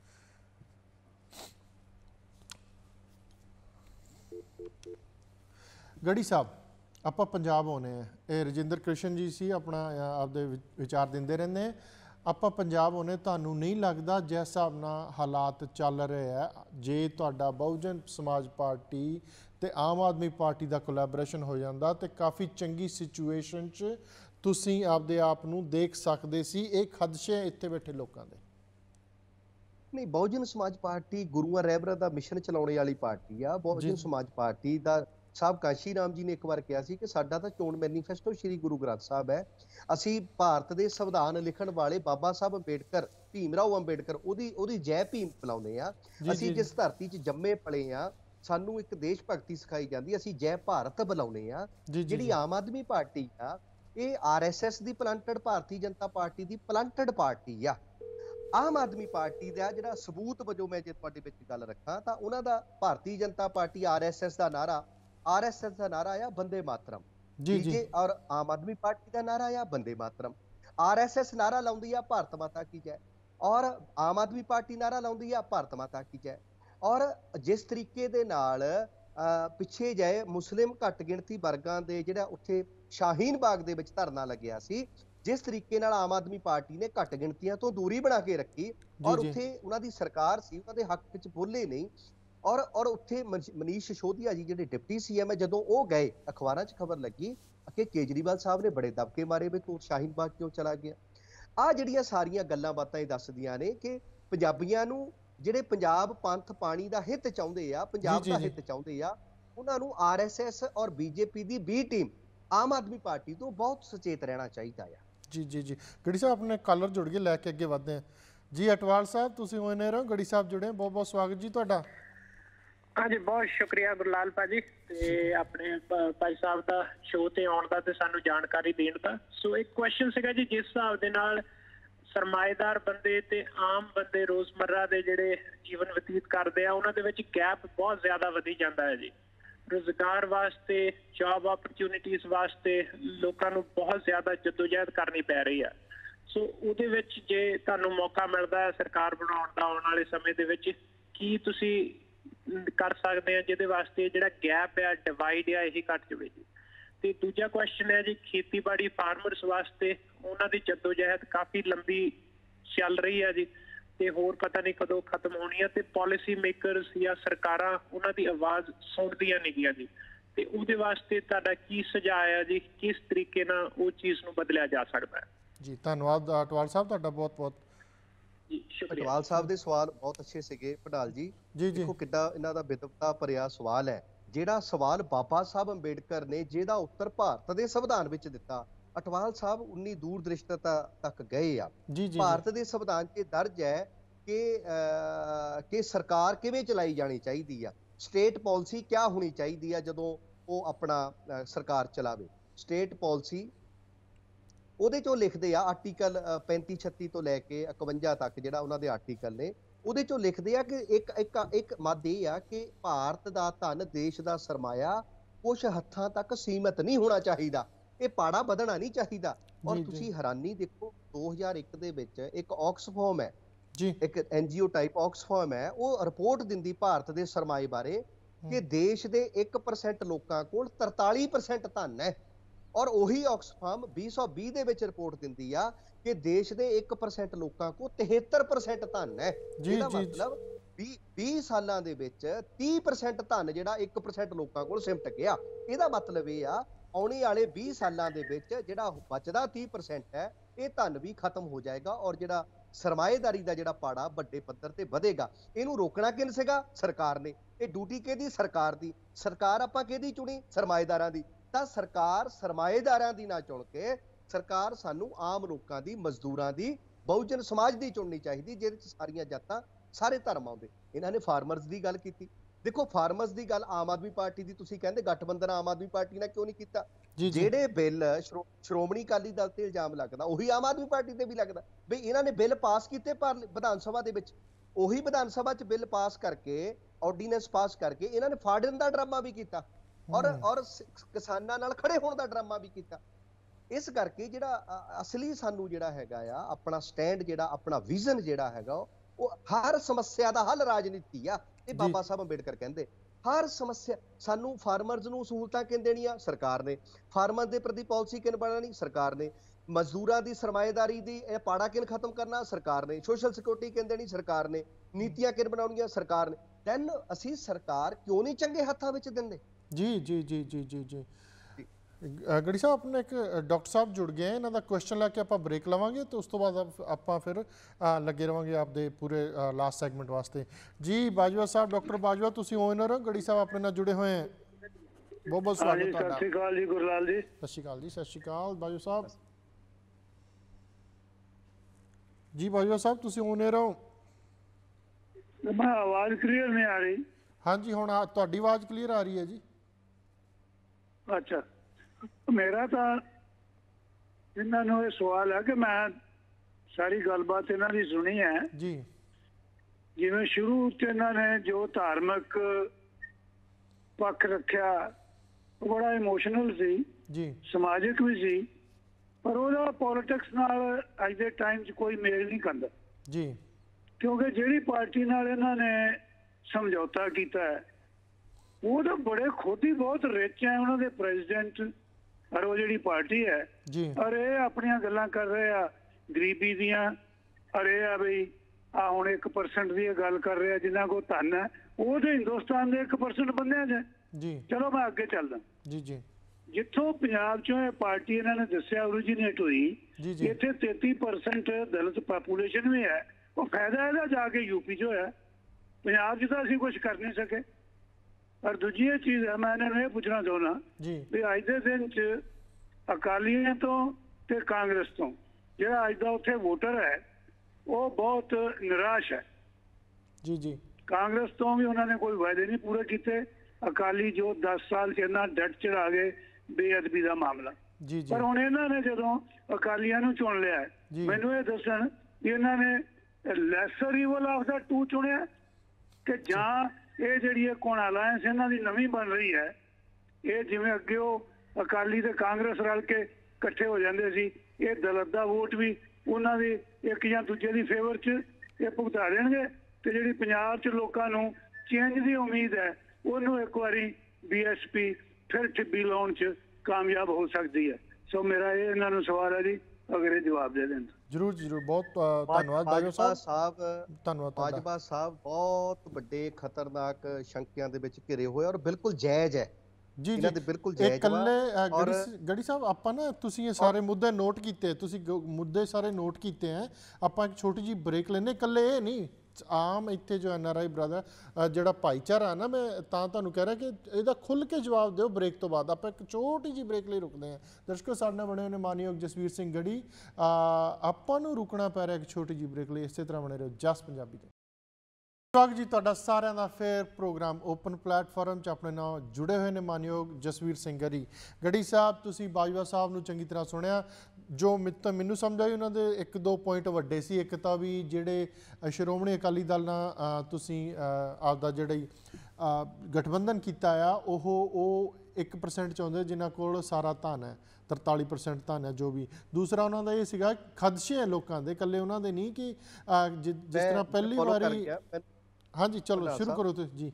ਗੜੀ ਸਾਹਿਬ, ਆਪਾਂ ਪੰਜਾਬ ਆਉਂਦੇ ਹਾਂ। ਇਹ ਰਜਿੰਦਰ ਕ੍ਰਿਸ਼ਨ ਜੀ ਸੀ, ਆਪਣਾ ਆਪਦੇ ਵਿਚਾਰ ਦਿੰਦੇ ਰਹਿੰਦੇ ਆ। ਆਪਾਂ ਪੰਜਾਬ ਆਉਂਦੇ, ਤੁਹਾਨੂੰ ਨਹੀਂ ਲੱਗਦਾ ਜਿਸ ਹਿਸਾਬ ਨਾਲ ਹਾਲਾਤ ਚੱਲ ਰਹੇ ਆ, ਜੇ ਤੁਹਾਡਾ ਬਹੁਜਨ ਸਮਾਜ ਪਾਰਟੀ ਤੇ ਆਮ ਆਦਮੀ ਪਾਰਟੀ ਦਾ ਕੋਲੈਬੋਰੇਸ਼ਨ ਹੋ ਜਾਂਦਾ ਤੇ ਕਾਫੀ ਚੰਗੀ ਸਿਚੁਏਸ਼ਨ 'ਚ ਤੁਸੀਂ ਆਪਦੇ ਆਪ ਨੂੰ ਦੇਖ ਸਕਦੇ ਸੀ? ਇਹ ਖਦਸ਼ੇ ਇੱਥੇ ਬੈਠੇ ਲੋਕਾਂ ਦੇ ਨਹੀਂ, ਬਹੁਜਨ ਸਮਾਜ ਪਾਰਟੀ ਗੁਰੂਆਂ ਰਹਿਬਰਾਂ ਦਾ ਮਿਸ਼ਨ ਚਲਾਉਣੇ ਵਾਲੀ ਪਾਰਟੀ ਆ। ਬਹੁਜਨ ਸਮਾਜ ਪਾਰਟੀ ਦਾ ਸਾਹਿਬ ਕਾਸ਼ੀ ਰਾਮ ਜੀ ਨੇ ਇੱਕ ਵਾਰ ਕਿਹਾ ਸੀ ਕਿ ਸਾਡਾ ਤਾਂ ਚੋਣ ਮੈਨੀਫੈਸਟੋ ਸ਼੍ਰੀ ਗੁਰੂ ਗ੍ਰੰਥ ਸਾਹਿਬ ਹੈ। ਅਸੀਂ ਭਾਰਤ ਦੇ ਸੰਵਿਧਾਨ ਲਿਖਣ ਵਾਲੇ ਬਾਬਾ ਸਾਹਿਬ ਅੰਬੇਡਕਰ, ਭੀਮ ਰਾਓ ਅੰਬੇਡਕਰ, ਉਹਦੀ ਜੈ ਭੀਮ ਬੁਲਾਉਂਦੇ ਆ। ਅਸੀਂ ਜਿਸ ਧਰਤੀ 'ਚ ਜੰਮੇ ਪਲੇ ਆ, ਸਾਨੂੰ ਇੱਕ ਦੇਸ਼ ਭਗਤੀ ਸਿਖਾਈ ਜਾਂਦੀ, ਅਸੀਂ ਜੈ ਭਾਰਤ ਬੁਲਾਉਂਦੇ ਆ। ਜਿਹੜੀ ਆਮ ਆਦਮੀ ਪਾਰਟੀ ਆ, ਇਹ RSS ਦੀ ਪਲੰਟਡ, ਭਾਰਤੀ ਜਨਤਾ ਪਾਰਟੀ ਦੀ ਪਲੰਟਡ ਪਾਰਟੀ ਆ। ਆਮ ਆਦਮੀ ਪਾਰਟੀ ਦਾ ਜਿਹੜਾ ਸਬੂਤ ਵਜੋਂ ਮੈਂ ਜੇ ਤੁਹਾਡੇ ਵਿੱਚ ਗੱਲ ਰੱਖਾਂ ਤਾਂ ਉਹਨਾਂ ਦਾ ਭਾਰਤੀ ਜਨਤਾ ਪਾਰਟੀ ਆਰਐਸਐਸ ਦਾ ਨਾਰਾ ਆ ਬੰਦੇ ਮਾਤਰਮ। ਜੀ ਜੀ ਔਰ ਆਮ ਆਦਮੀ ਪਾਰਟੀ ਦਾ ਨਾਰਾ ਆ ਬੰਦੇ ਮਾਤਰਮ। ਆਰਐਸਐਸ ਨਾਰਾ ਲਾਉਂਦੀ ਆ ਭਾਰਤ ਮਾਤਾ ਕੀ ਜੈ, ਔਰ ਆਮ ਆਦਮੀ ਪਾਰਟੀ ਨਾਰਾ ਲਾਉਂਦੀ ਆ ਭਾਰਤ ਮਾਤਾ ਕੀ ਜੈ। ਔਰ ਜਿਸ ਤਰੀਕੇ ਦੇ ਨਾਲ ਪਿੱਛੇ ਜਾਏ ਮੁਸਲਿਮ ਘੱਟ ਗਿਣਤੀ ਵਰਗਾਂ ਦੇ ਜਿਹੜਾ ਉੱਥੇ ਸ਼ਾਹੀਨ ਬਾਗ ਦੇ ਵਿੱਚ ਧਰਨਾ ਲੱਗਿਆ ਸੀ, ਜਿਸ ਤਰੀਕੇ ਨਾਲ ਆਮ ਆਦਮੀ ਪਾਰਟੀ ਨੇ ਘੱਟ ਗਿਣਤੀਆਂ ਤੋਂ ਦੂਰੀ ਬਣਾ ਕੇ ਰੱਖੀ ਔਰ ਉੱਥੇ ਉਹਨਾਂ ਦੀ ਸਰਕਾਰ ਸੀ, ਉਹਨਾਂ ਦੇ ਹੱਕ ਵਿੱਚ ਬੋਲੇ ਨਹੀਂ। ਔਰ ਉੱਥੇ ਮਨੀਸ਼ ਸਿਸੋਦੀਆ ਜੀ ਜਿਹੜੇ ਡਿਪਟੀ ਸੀਐਮ ਹੈ, ਜਦੋਂ ਉਹ ਗਏ ਅਖਬਾਰਾਂ 'ਚ ਖਬਰ ਲੱਗੀ ਕਿ ਕੇਜਰੀਵਾਲ ਸਾਹਿਬ ਨੇ ਬੜੇ ਦਬਕੇ ਮਾਰੇ ਵੀ ਤੂੰ ਸ਼ਾਹੀਨ ਬਾਗ ਕਿਉਂ ਚਲਾ ਗਿਆ। ਆਹ ਜਿਹੜੀਆਂ ਸਾਰੀਆਂ ਗੱਲਾਂ ਬਾਤਾਂ ਇਹ ਦੱਸਦੀਆਂ ਨੇ ਕਿ ਪੰਜਾਬੀਆਂ ਨੂੰ ਜਿਹੜੇ ਪੰਜਾਬ ਪੰਥ ਪਾਣੀ ਦਾ ਹਿੱਤ ਚਾਹੁੰਦੇ ਆ, ਪੰਜਾਬ ਦਾ ਹਿੱਤ ਚਾਹੁੰਦੇ ਆ, ਉਹਨਾਂ ਨੂੰ ਆਰਐਸਐਸ ਔਰ ਬੀਜੇਪੀ ਦੀ B team Aam Aadmi party ਤੋਂ ਬਹੁਤ ਸੁਚੇਤ ਰਹਿਣਾ ਚਾਹੀਦਾ ਆ। ਜੀ ਜੀ ਜੀ ਗੜੀ ਸਾਹਿਬ ਆਪਣੇ ਕਾਲਰ ਜੁੜ ਗਏ, ਲੈ ਕੇ ਅੱਗੇ ਵਧਦੇ ਹਾਂ ਜੀ। ਅਟਵਾਲ ਸਾਹਿਬ ਤੁਸੀਂ ਹੋਏ ਨੇ ਰਹੋ, ਗੜੀ ਸਾਹਿਬ ਜੁੜੇ, ਬਹੁਤ ਬਹੁਤ ਸਵਾਗਤ ਜੀ ਤੁਹਾਡਾ। ਹਾਂਜੀ, ਬਹੁਤ ਸ਼ੁਕਰੀਆ ਗੁਰਲਾਲ ਭਾਜੀ ਤੇ ਆਪਣੇ ਭਾਈ ਸਾਹਿਬ ਦਾ ਸ਼ੋਅ ਤੇ ਆਉਣ ਦਾ ਤੇ ਸਾਨੂੰ ਜਾਣਕਾਰੀ ਦੇਣ ਦਾ। ਸੋ ਇੱਕ ਕੁਐਸਚਨ ਸੀਗਾ ਜੀ, ਜਿਸ ਹਿਸਾਬ ਦੇ ਨਾਲ ਸਰਮਾਏਦਾਰ ਬੰਦੇ ਤੇ ਆਮ ਬੰਦੇ ਰੋਜ਼ਮर्रा ਦੇ ਜਿਹੜੇ ਜੀਵਨ ਬਤੀਤ ਕਰਦੇ ਆ, ਉਹਨਾਂ ਦੇ ਵਿੱਚ ਗੈਪ ਬਹੁਤ ਜ਼ਿਆਦਾ ਵਧੀ ਜਾਂਦਾ ਹੈ ਜੀ। ਰੁਜ਼ਗਾਰ ਵਾਸਤੇ, ਜੌਬ ਓਪਰਚੁਨਿਟੀਜ਼ ਵਾਸਤੇ ਲੋਕਾਂ ਨੂੰ ਬਹੁਤ ਜ਼ਿਆਦਾ ਜਦੋਜਹਿਦ ਕਰਨੀ ਪੈ ਰਹੀ ਹੈ। ਸੋ ਉਹਦੇ ਵਿੱਚ ਜੇ ਤੁਹਾਨੂੰ ਮੌਕਾ ਮਿਲਦਾ ਹੈ ਸਰਕਾਰ ਬਣਾਉਣ ਦਾ ਆਉਣ ਵਾਲੇ ਸਮੇਂ ਦੇ ਵਿੱਚ, ਕੀ ਤੁਸੀਂ ਕਰ ਸਕਦੇ ਆ ਜਿਹਦੇ ਵਾਸਤੇ ਜਿਹੜਾ ਗੈਪ ਹੈ, ਡਿਵਾਈਡ ਆ, ਇਹ ਘੱਟ ਜਾਵੇ ਜੀ। ਤੇ ਦੂਜਾ ਕੁਐਸਚਨ ਹੈ ਜੀ, ਖੇਤੀਬਾੜੀ ਫਾਰਮਰਸ ਵਾਸਤੇ ਉਹਨਾਂ ਦੀ ਜਦੋਜਹਿਦ ਕਾਫੀ ਲੰਬੀ ਚੱਲ ਰਹੀ ਹੈ ਜੀ, ਤੇ ਹੋਰ ਪਤਾ ਨਹੀਂ ਕਦੋਂ ਖਤਮ ਹੋਣੀ ਹੈ। ਤੇ ਪਾਲਿਸੀ ਮੇਕਰਸ ਜਾਂ ਸਰਕਾਰਾਂ ਉਹਨਾਂ ਦੀ ਆਵਾਜ਼ ਸੁਣਦੀਆਂ ਨਹੀਂ ਗੀਆਂ ਜੀ, ਤੇ ਉਹਦੇ ਵਾਸਤੇ ਤੁਹਾਡਾ ਕੀ ਸੁਝਾਅ ਹੈ ਜੀ, ਕਿਸ ਤਰੀਕੇ ਨਾਲ ਉਹ ਚੀਜ਼ ਨੂੰ ਬਦਲਿਆ ਜਾ ਸਕਦਾ ਹੈ? ਜੀ ਧੰਨਵਾਦ ਅਟਵਾਲ ਸਾਹਿਬ ਤੁਹਾਡਾ ਬਹੁਤ ਬਹੁਤ। ਅਟਵਾਲ ਸਾਹਿਬ ਦੇ ਸਵਾਲ ਬਹੁਤ ਅੱਛੇ ਸੀਗੇ ਪੜਾਲ ਜੀ। ਦੇਖੋ ਕਿੱਦਾਂ ਇਹਨਾਂ ਦਾ ਵਿਦਵਤਾ ਭਰਿਆ ਸਵਾਲ ਹੈ। ਜਿਹੜਾ ਸਵਾਲ ਬਾਬਾ ਸਾਹਿਬ ਅੰਬੇਡਕਰ ਨੇ ਜਿਹਦਾ ਉੱਤਰ ਭਾਰਤ ਦੇ ਸੰਵਿਧਾਨ ਵਿੱਚ ਦਿੱਤਾ, ਅਟਵਾਲ ਸਾਹਿਬ 19 ਦੂਰਦ੍ਰਿਸ਼ਟਤਾ ਤੱਕ ਗਏ ਆ। ਭਾਰਤ ਦੇ ਸੰਵਿਧਾਨ 'ਚ ਦਰਜ ਹੈ ਕਿ ਸਰਕਾਰ ਕਿਵੇਂ ਚਲਾਈ ਜਾਣੀ ਚਾਹੀਦੀ ਆ, ਸਟੇਟ ਪਾਲਿਸੀ ਕਿਆ ਹੋਣੀ ਚਾਹੀਦੀ ਆ ਜਦੋਂ ਉਹ ਆਪਣਾ ਸਰਕਾਰ ਚਲਾਵੇ। ਸਟੇਟ ਪਾਲਿਸੀ ਉਹਦੇ 'ਚੋਂ ਲਿਖਦੇ ਆ, ਆਰਟੀਕਲ 35 36 ਤੋਂ ਲੈ ਕੇ 51 ਤੱਕ ਜਿਹੜਾ ਉਹਨਾਂ ਦੇ ਆਰਟੀਕਲ ਨੇ, ਉਹਦੇ 'ਚੋਂ ਲਿਖਦੇ ਆ ਕਿ ਇੱਕ ਮੱਦ ਇਹ ਆ ਕਿ ਭਾਰਤ ਦਾ ਧਨ, ਦੇਸ਼ ਦਾ ਸਰਮਾਇਆ ਕੁਛ ਹੱਥਾਂ ਤੱਕ ਸੀਮਿਤ ਨਹੀਂ ਹੋਣਾ ਚਾਹੀਦਾ, ਇਹ ਪਾੜਾ ਵਧਣਾ ਨਹੀਂ ਚਾਹੀਦਾ। ਔਰ ਤੁਸੀਂ ਹੈਰਾਨੀ ਦੇਖੋ, 2001 ਦੇ ਵਿੱਚ ਇੱਕ ਆਕਸਫੋਮ ਹੈ ਜੀ, ਇੱਕ ਐਨਜੀਓ ਟਾਈਪ ਆਕਸਫੋਮ ਹੈ, ਉਹ ਰਿਪੋਰਟ ਦਿੰਦੀ ਭਾਰਤ ਦੇ ਸਰਮਾਏ ਬਾਰੇ ਕਿ ਦੇਸ਼ ਦੇ 1% ਲੋਕਾਂ ਕੋਲ 43% ਧਨ ਹੈ। ਔਰ ਉਹੀ ਆਕਸਫਾਮ 2020 ਦੇ ਵਿੱਚ ਰਿਪੋਰਟ ਦਿੰਦੀ ਆ ਕਿ ਦੇਸ਼ ਦੇ 1% ਲੋਕਾਂ ਕੋਲ 73% ਧਨ ਹੈ। ਇਹਦਾ ਮਤਲਬ 20 ਸਾਲਾਂ ਦੇ ਵਿੱਚ 30% ਧਨ ਜਿਹੜਾ 1% ਲੋਕਾਂ ਕੋਲ ਸਿਮਟ ਗਿਆ। ਇਹਦਾ ਮਤਲਬ ਇਹ ਆ ਆਉਣੇ ਵਾਲੇ 20 ਸਾਲਾਂ ਦੇ ਵਿੱਚ ਜਿਹੜਾ ਬਚਦਾ 30% ਹੈ, ਇਹ ਧਨ ਵੀ ਖਤਮ ਹੋ ਜਾਏਗਾ ਔਰ ਜਿਹੜਾ ਸਰਮਾਏਦਾਰੀ ਦਾ ਜਿਹੜਾ ਪਾੜਾ ਵੱਡੇ ਪੱਧਰ ਤੇ ਵਧੇਗਾ। ਇਹਨੂੰ ਰੋਕਣਾ ਕਿਹਨੇ ਸੀਗਾ? ਸਰਕਾਰ ਨੇ। ਇਹ ਡਿਊਟੀ ਕਿਹਦੀ? ਸਰਕਾਰ ਦੀ। ਸਰਕਾਰ ਆਪਾਂ ਕਿਹਦੀ ਚੁਣੀ? ਸਰਮਾਏਦਾਰਾਂ ਦੀ। ਤਾਂ ਸਰਕਾਰ ਸਰਮਾਏਦਾਰਾਂ ਦੀ ਨਾ ਚੁਣ ਕੇ ਸਰਕਾਰ ਸਾਨੂੰ ਆਮ ਲੋਕਾਂ ਦੀ, ਮਜ਼ਦੂਰਾਂ ਦੀ, ਬਹੁਜਨ ਸਮਾਜ ਦੀ ਚੁਣਨੀ ਚਾਹੀਦੀ, ਜਿਹਦੇ ਚ ਸਾਰੀਆਂ ਜਾਤਾਂ, ਸਾਰੇ ਧਰਮ ਆਉਂਦੇ। ਇਹਨਾਂ ਨੇ ਫਾਰਮਰਸ ਦੀ ਗੱਲ ਕੀਤੀ। ਦੇਖੋ ਫਾਰਮਰਸ ਦੀ ਗੱਲ ਆਮ ਆਦਮੀ ਪਾਰਟੀ ਦੀ ਤੁਸੀਂ ਕਹਿੰਦੇ ਗਠਬੰਧਨ ਆਮ ਆਦਮੀ ਪਾਰਟੀ ਨਾਲ ਕਿਉਂ ਨਹੀਂ ਕੀਤਾ? ਜਿਹੜੇ ਬਿੱਲ ਸ਼੍ਰੋਮਣੀ ਅਕਾਲੀ ਦਲ ਤੇ ਇਲਜ਼ਾਮ ਲੱਗਦਾ, ਉਹੀ ਆਮ ਆਦਮੀ ਪਾਰਟੀ ਤੇ ਵੀ ਲੱਗਦਾ ਵੀ ਇਹਨਾਂ ਨੇ ਬਿੱਲ ਪਾਸ ਕੀਤੇ ਵਿਧਾਨ ਸਭਾ ਦੇ ਵਿੱਚ, ਉਹੀ ਵਿਧਾਨ ਸਭਾ ਚ ਬਿੱਲ ਪਾਸ ਕਰਕੇ, ਆਰਡੀਨੈਂਸ ਪਾਸ ਕਰਕੇ ਇਹਨਾਂ ਨੇ ਫਾੜਨ ਦਾ ਡਰਾਮਾ ਵੀ ਕੀਤਾ ਔਰ ਕਿਸਾਨਾਂ ਨਾਲ ਖੜੇ ਹੋਣ ਦਾ ਡਰਾਮਾ ਵੀ ਕੀਤਾ। ਇਸ ਕਰਕੇ ਜਿਹੜਾ ਅਸਲੀ ਸਾਨੂੰ ਜਿਹੜਾ ਹੈਗਾ ਆ ਆਪਣਾ ਸਟੈਂਡ, ਜਿਹੜਾ ਆਪਣਾ ਵਿਜ਼ਨ ਜਿਹੜਾ ਹੈਗਾ, ਉਹ ਹਰ ਸਮੱਸਿਆ ਦਾ ਹੱਲ ਰਾਜਨੀਤੀ ਆ। ਇਹ ਬਾਬਾ ਸਾਹਿਬ ਅੰਬੇਡਕਰ ਕਹਿੰਦੇ ਹਰ ਸਮੱਸਿਆ, ਸਾਨੂੰ ਫਾਰਮਰਸ ਨੂੰ ਸਹੂਲਤਾਂ ਕਿਨ ਦੇਣੀਆਂ? ਸਰਕਾਰ ਨੇ। ਫਾਰਮਰ ਦੇ ਪ੍ਰਤੀ ਪਾਲਿਸੀ ਕਿਨ ਬਣਾਉਣੀ? ਸਰਕਾਰ ਨੇ। ਮਜ਼ਦੂਰਾਂ ਦੀ ਸਰਮਾਏਦਾਰੀ ਦੀ ਇਹ ਪਾੜਾ ਕਿਨ ਖਤਮ ਕਰਨਾ? ਸਰਕਾਰ ਨੇ। ਸੋਸ਼ਲ ਸਿਕਿਉਰਿਟੀ ਕਿਨ ਦੇਣੀ? ਸਰਕਾਰ ਨੇ। ਨੀਤੀਆਂ ਕਿਨ ਬਣਾਉਣੀਆਂ? ਸਰਕਾਰ ਨੇ। ਦੈਨ ਅਸੀਂ ਸਰਕਾਰ ਕਿਉਂ ਨਹੀਂ ਚੰਗੇ ਹੱਥਾਂ ਵਿੱਚ ਦਿੰਦੇ? ਜੀ ਜੀ ਜੀ ਜੀ ਜੀ ਜੀ ਗੜੀ ਸਾਹਿਬ ਆਪਣੇ ਇੱਕ ਡਾਕਟਰ ਸਾਹਿਬ ਜੁੜ ਗਏ, ਇਹਨਾਂ ਦਾ ਕੁਐਸਚਨ ਲੈ ਕੇ ਆਪਾਂ ਬ੍ਰੇਕ ਲਵਾਂਗੇ ਤੇ ਉਸ ਤੋਂ ਬਾਅਦ ਆਪਾਂ ਫਿਰ ਲੱਗੇ ਰਹਾਂਗੇ ਆਪਦੇ ਪੂਰੇ ਲਾਸਟ ਸੈਗਮੈਂਟ ਵਾਸਤੇ। ਜੀ ਬਾਜਵਾ ਸਾਹਿਬ, ਡਾਕਟਰ ਬਾਜਵਾ ਤੁਸੀਂ ਓਨਰ ਹੋ, ਗੜੀ ਸਾਹਿਬ ਆਪਣੇ ਨਾਲ ਜੁੜੇ ਹੋਏ ਹੈ, ਬਹੁਤ ਬਹੁਤ ਸਵਾਗਤ ਤੁਹਾਡਾ। ਸਤਿ ਸ਼੍ਰੀ ਅਕਾਲ ਜੀ ਗੁਰਲਾਲ ਜੀ। ਸਤਿ ਸ਼੍ਰੀ ਅਕਾਲ ਜੀ। ਸਤਿ ਸ਼੍ਰੀ ਅਕਾਲ ਬਾਜਵਾ ਸਾਹਿਬ। ਜੀ ਬਾਜਵਾ ਸਾਹਿਬ ਤੁਸੀਂ ਓਨਰ ਹੋ। ਮੈਂ ਆਵਾਜ਼ ਕਲੀਅਰ ਨਹੀਂ ਆ ਰਹੀ? ਹਾਂਜੀ ਹੁਣ ਤੁਹਾਡੀ ਆਵਾਜ਼ ਕਲੀਅਰ ਆ ਰਹੀ ਹੈ ਜੀ। ਅੱਛਾ, ਮੇਰਾ ਤਾਂ ਇਹਨਾਂ ਨੂੰ ਇਹ ਸਵਾਲ ਹੈ ਕਿ ਮੈਂ ਸਾਰੀ ਗੱਲਬਾਤ ਇਹਨਾਂ ਦੀ ਸੁਣੀ ਹੈ ਜੀ ਜਿਵੇਂ ਸ਼ੁਰੂ ਚ ਇਹਨਾਂ ਨੇ ਜੋ ਧਾਰਮਿਕ ਪੱਖ ਰੱਖਿਆ ਉਹ ਬੜਾ ਇਮੋਸ਼ਨਲ ਸੀ, ਜੀ ਸਮਾਜਿਕ ਵੀ ਸੀ, ਪਰ ਉਹਦਾ ਪੋਲਿਟਿਕਸ ਨਾਲ ਅੱਜ ਦੇ ਟਾਈਮ 'ਚ ਕੋਈ ਮੇਲ ਨਹੀਂ ਖਾਂਦਾ। ਜੀ ਕਿਉਂਕਿ ਜਿਹੜੀ ਪਾਰਟੀ ਨਾਲ ਇਹਨਾਂ ਨੇ ਸਮਝੌਤਾ ਕੀਤਾ ਹੈ ਉਹ ਤਾਂ ਬੜੇ ਖੁਦ ਹੀ ਬਹੁਤ ਰਿਚ ਹੈ, ਉਹਨਾਂ ਦੇ ਪ੍ਰੈਜ਼ੀਡੈਂਟ ਔਰ ਉਹ ਜਿਹੜੀ ਪਾਰਟੀ ਹੈ ਜੀ ਔਰ ਇਹ ਆਪਣੀਆਂ ਗੱਲਾਂ ਕਰ ਰਹੇ ਆ ਗਰੀਬੀ ਦੀਆਂ, ਔਰ ਇਹ ਆ ਬਈ ਆ ਹੁਣ 1% ਦੀ ਗੱਲ ਕਰ ਰਹੇ ਆ ਜਿਨ੍ਹਾਂ ਕੋਲ ਧਨ ਹੈ, ਉਹ ਤੇ ਹਿੰਦੁਸਤਾਨ ਦੇ 1% ਬੰਦਿਆਂ 'ਚ ਹੈ। ਜੀ ਚਲੋ ਮੈਂ ਅੱਗੇ ਚੱਲਦਾ। ਜੀ ਜੀ ਜਿੱਥੋਂ ਪੰਜਾਬ 'ਚੋਂ ਇਹ ਪਾਰਟੀ ਇਹਨਾਂ ਨੇ ਦੱਸਿਆ ਓਰੀਜੀਨੇਟ ਹੋਈ, ਜੀ ਜੀ ਇੱਥੇ 33% ਦਲਿਤ ਪਾਪੂਲੇਸ਼ਨ ਵੀ ਹੈ। ਉਹ ਫਾਇਦਾ ਇਹਦਾ ਜਾ ਕੇ ਯੂਪੀ 'ਚ ਹੋਇਆ, ਪੰਜਾਬ 'ਚ ਤਾਂ ਅਸੀਂ ਕੁਝ ਕਰ ਨਹੀਂ ਸਕੇ। ਔਰ ਦੂਜੀ ਇਹ ਚੀਜ਼ ਹੈ, ਮੈਂ ਇਹਨਾਂ ਨੂੰ ਇਹ ਪੁੱਛਣਾ ਚਾਹੁੰਦਾ ਜੀ ਵੀ ਅੱਜ ਦੇ ਦਿਨ 'ਚ ਅਕਾਲੀਆਂ ਤੋਂ ਤੇ ਕਾਂਗਰਸ ਤੋਂ ਜਿਹੜਾ ਅੱਜ ਦਾ ਉੱਥੇ ਵੋਟਰ ਹੈ ਉਹ ਬਹੁਤ ਨਿਰਾਸ਼ ਹੈ। ਜੀ ਜੀ ਕਾਂਗਰਸ ਤੋਂ ਵੀ ਉਹਨਾਂ ਨੇ ਕੋਈ ਵਾਅਦੇ ਨਹੀਂ ਪੂਰੇ ਕੀਤੇ। ਅਕਾਲੀ ਜੋ 10 ਸਾਲ 'ਚ ਇਹਨਾਂ ਡਟ ਚੜਾ ਗਏ ਬੇਅਦਬੀ ਦਾ ਮਾਮਲਾ, ਜੀ ਜੀ ਪਰ ਹੁਣ ਇਹਨਾਂ ਨੇ ਜਦੋਂ ਅਕਾਲੀਆਂ ਨੂੰ ਚੁਣ ਲਿਆ, ਜੀ। ਮੈਨੂੰ ਇਹ ਦੱਸਣ ਵੀ ਇਹਨਾਂ ਨੇ ਲੈਸਰ ਈਵਲ ਆਫ ਦਾ 2 ਚੁਣਿਆ ਕਿ ਜਾਂ ਇਹ ਜਿਹੜੀ ਇਹ ਕੋਣ ਅਲਾਇੰਸ ਇਹਨਾਂ ਦੀ ਨਵੀਂ ਬਣ ਰਹੀ ਹੈ, ਇਹ ਜਿਵੇਂ ਅੱਗੇ ਉਹ ਅਕਾਲੀ ਤੇ ਕਾਂਗਰਸ ਰਲ ਕੇ ਇਕੱਠੇ ਹੋ ਜਾਂਦੇ ਸੀ, ਇਹ ਦਲਿਤ ਦਾ ਵੋਟ ਵੀ ਉਹਨਾਂ ਦੀ ਇੱਕ ਜਾਂ ਦੂਜੇ ਦੀ ਫੇਵਰ 'ਚ ਇਹ ਭੁਗਤਾ ਦੇਣਗੇ ਤੇ ਜਿਹੜੀ ਪੰਜਾਬ 'ਚ ਲੋਕਾਂ ਨੂੰ ਚੇਂਜ ਦੀ ਉਮੀਦ ਹੈ ਉਹਨੂੰ ਇੱਕ ਵਾਰੀ ਬੀਐਸਪੀ ਫਿਰ ਟਿੱਬੀ ਲਾਉਣ 'ਚ ਕਾਮਯਾਬ ਹੋ ਸਕਦੀ ਹੈ। ਸੋ ਮੇਰਾ ਇਹ ਇਹਨਾਂ ਨੂੰ ਸਵਾਲ ਹੈ ਜੀ, ਅਗਰ ਇਹ ਜਵਾਬ ਦੇ ਦੇਣ। ਜਰੂਰ ਜਰੂਰ, ਬਹੁਤ ਧੰਨਵਾਦ ਬਾਜਵਾ ਸਾਹਿਬ। ਧੰਨਵਾਦ ਤੁਹਾਡਾ। ਬਾਜਵਾ ਸਾਹਿਬ ਬਹੁਤ ਵੱਡੇ ਖਤਰਨਾਕ ਸ਼ੰਕਿਆਂ ਦੇ ਵਿੱਚ ਘਿਰੇ ਹੋਏ ਔਰ ਬਿਲਕੁਲ ਜਾਇਜ਼ ਹੈ ਜੀ ਜੀ ਇਹਨਾਂ ਦੇ, ਬਿਲਕੁਲ ਇਹ ਜਾਇਜ਼ ਵਾ। ਕੱਲੇ ਗੜੀ ਸਾਹਿਬ ਆਪਾਂ ਨਾ ਤੁਸੀਂ ਇਹ ਸਾਰੇ ਮੁੱਦੇ ਨੋਟ ਕੀਤੇ, ਤੁਸੀਂ ਮੁੱਦੇ ਸਾਰੇ ਨੋਟ ਕੀਤੇ ਹੈ। ਆਪਾਂ ਇੱਕ ਛੋਟੀ ਜੀ ਬ੍ਰੇਕ ਲੈਨੇ, ਕੱਲੇ ਇਹ ਨਹੀਂ ਆਮ ਇੱਥੇ ਜੋ ਐਨਆਰਆਈ ਬ੍ਰਦਰ ਜਿਹੜਾ ਭਾਈਚਾਰਾ ਨਾ, ਮੈਂ ਤਾਂ ਤੁਹਾਨੂੰ ਕਹਿ ਰਿਹਾ ਕਿ ਇਹਦਾ ਖੁੱਲ੍ਹ ਕੇ ਜਵਾਬ ਦਿਓ ਬ੍ਰੇਕ ਤੋਂ ਬਾਅਦ। ਆਪਾਂ ਇੱਕ ਛੋਟੀ ਜੀ ਬ੍ਰੇਕ ਲਈ ਰੁਕਦੇ ਹਾਂ। ਦਰਸ਼ਕੋ ਸਾਡੇ ਨਾਲ ਬਣੇ ਹੋਏ ਨੇ ਮਾਨਯੋਗ ਜਸਵੀਰ ਸਿੰਘ ਗੜੀ। ਆਪਾਂ ਨੂੰ ਰੁਕਣਾ ਪੈ ਰਿਹਾ ਇੱਕ ਛੋਟੀ ਜੀ ਬ੍ਰੇਕ ਲਈ। ਇਸੇ ਤਰ੍ਹਾਂ ਬਣੇ ਰਹੋ ਜਸ ਪੰਜਾਬੀ ਦੇ। ਸਵਾਗਤ ਜੀ ਤੁਹਾਡਾ ਸਾਰਿਆਂ ਦਾ ਫੇਰ ਪ੍ਰੋਗਰਾਮ ਓਪਨ ਪਲੇਟਫਾਰਮ 'ਚ। ਆਪਣੇ ਨਾਲ ਜੁੜੇ ਹੋਏ ਨੇ ਮਾਨਯੋਗ ਜਸਵੀਰ ਸਿੰਘ ਗੜੀ ਸਾਹਿਬ। ਤੁਸੀਂ ਬਾਜਵਾ ਸਾਹਿਬ ਨੂੰ ਚੰਗੀ ਤਰ੍ਹਾਂ ਸੁਣਿਆ। ਜੋ ਮੈਨੂੰ ਸਮਝ ਆਈ ਉਹਨਾਂ ਦੇ 1-2 ਪੁਆਇੰਟ ਵੱਡੇ ਸੀ। ਇੱਕ ਤਾਂ ਵੀ ਜਿਹੜੇ ਸ਼੍ਰੋਮਣੀ ਅਕਾਲੀ ਦਲ ਨਾਲ ਤੁਸੀਂ ਆਪਦਾ ਜਿਹੜੀ ਗਠਬੰਧਨ ਕੀਤਾ ਆ ਉਹ 1% ਚਾਹੁੰਦੇ ਜਿਨ੍ਹਾਂ ਕੋਲ ਸਾਰਾ ਧਨ ਹੈ, 43% ਧਨ ਹੈ ਜੋ ਵੀ। ਦੂਸਰਾ ਉਹਨਾਂ ਦਾ ਇਹ ਸੀਗਾ ਖਦਸ਼ੇ ਹੈ ਲੋਕਾਂ ਦੇ, ਇਕੱਲੇ ਉਹਨਾਂ ਦੇ ਨਹੀਂ ਕਿ ਜਿਸ ਤਰ੍ਹਾਂ ਪਹਿਲੀ ਵਾਰੀ। ਹਾਂਜੀ ਚਲੋ ਸ਼ੁਰੂ ਕਰੋ ਤੁਸੀਂ ਜੀ।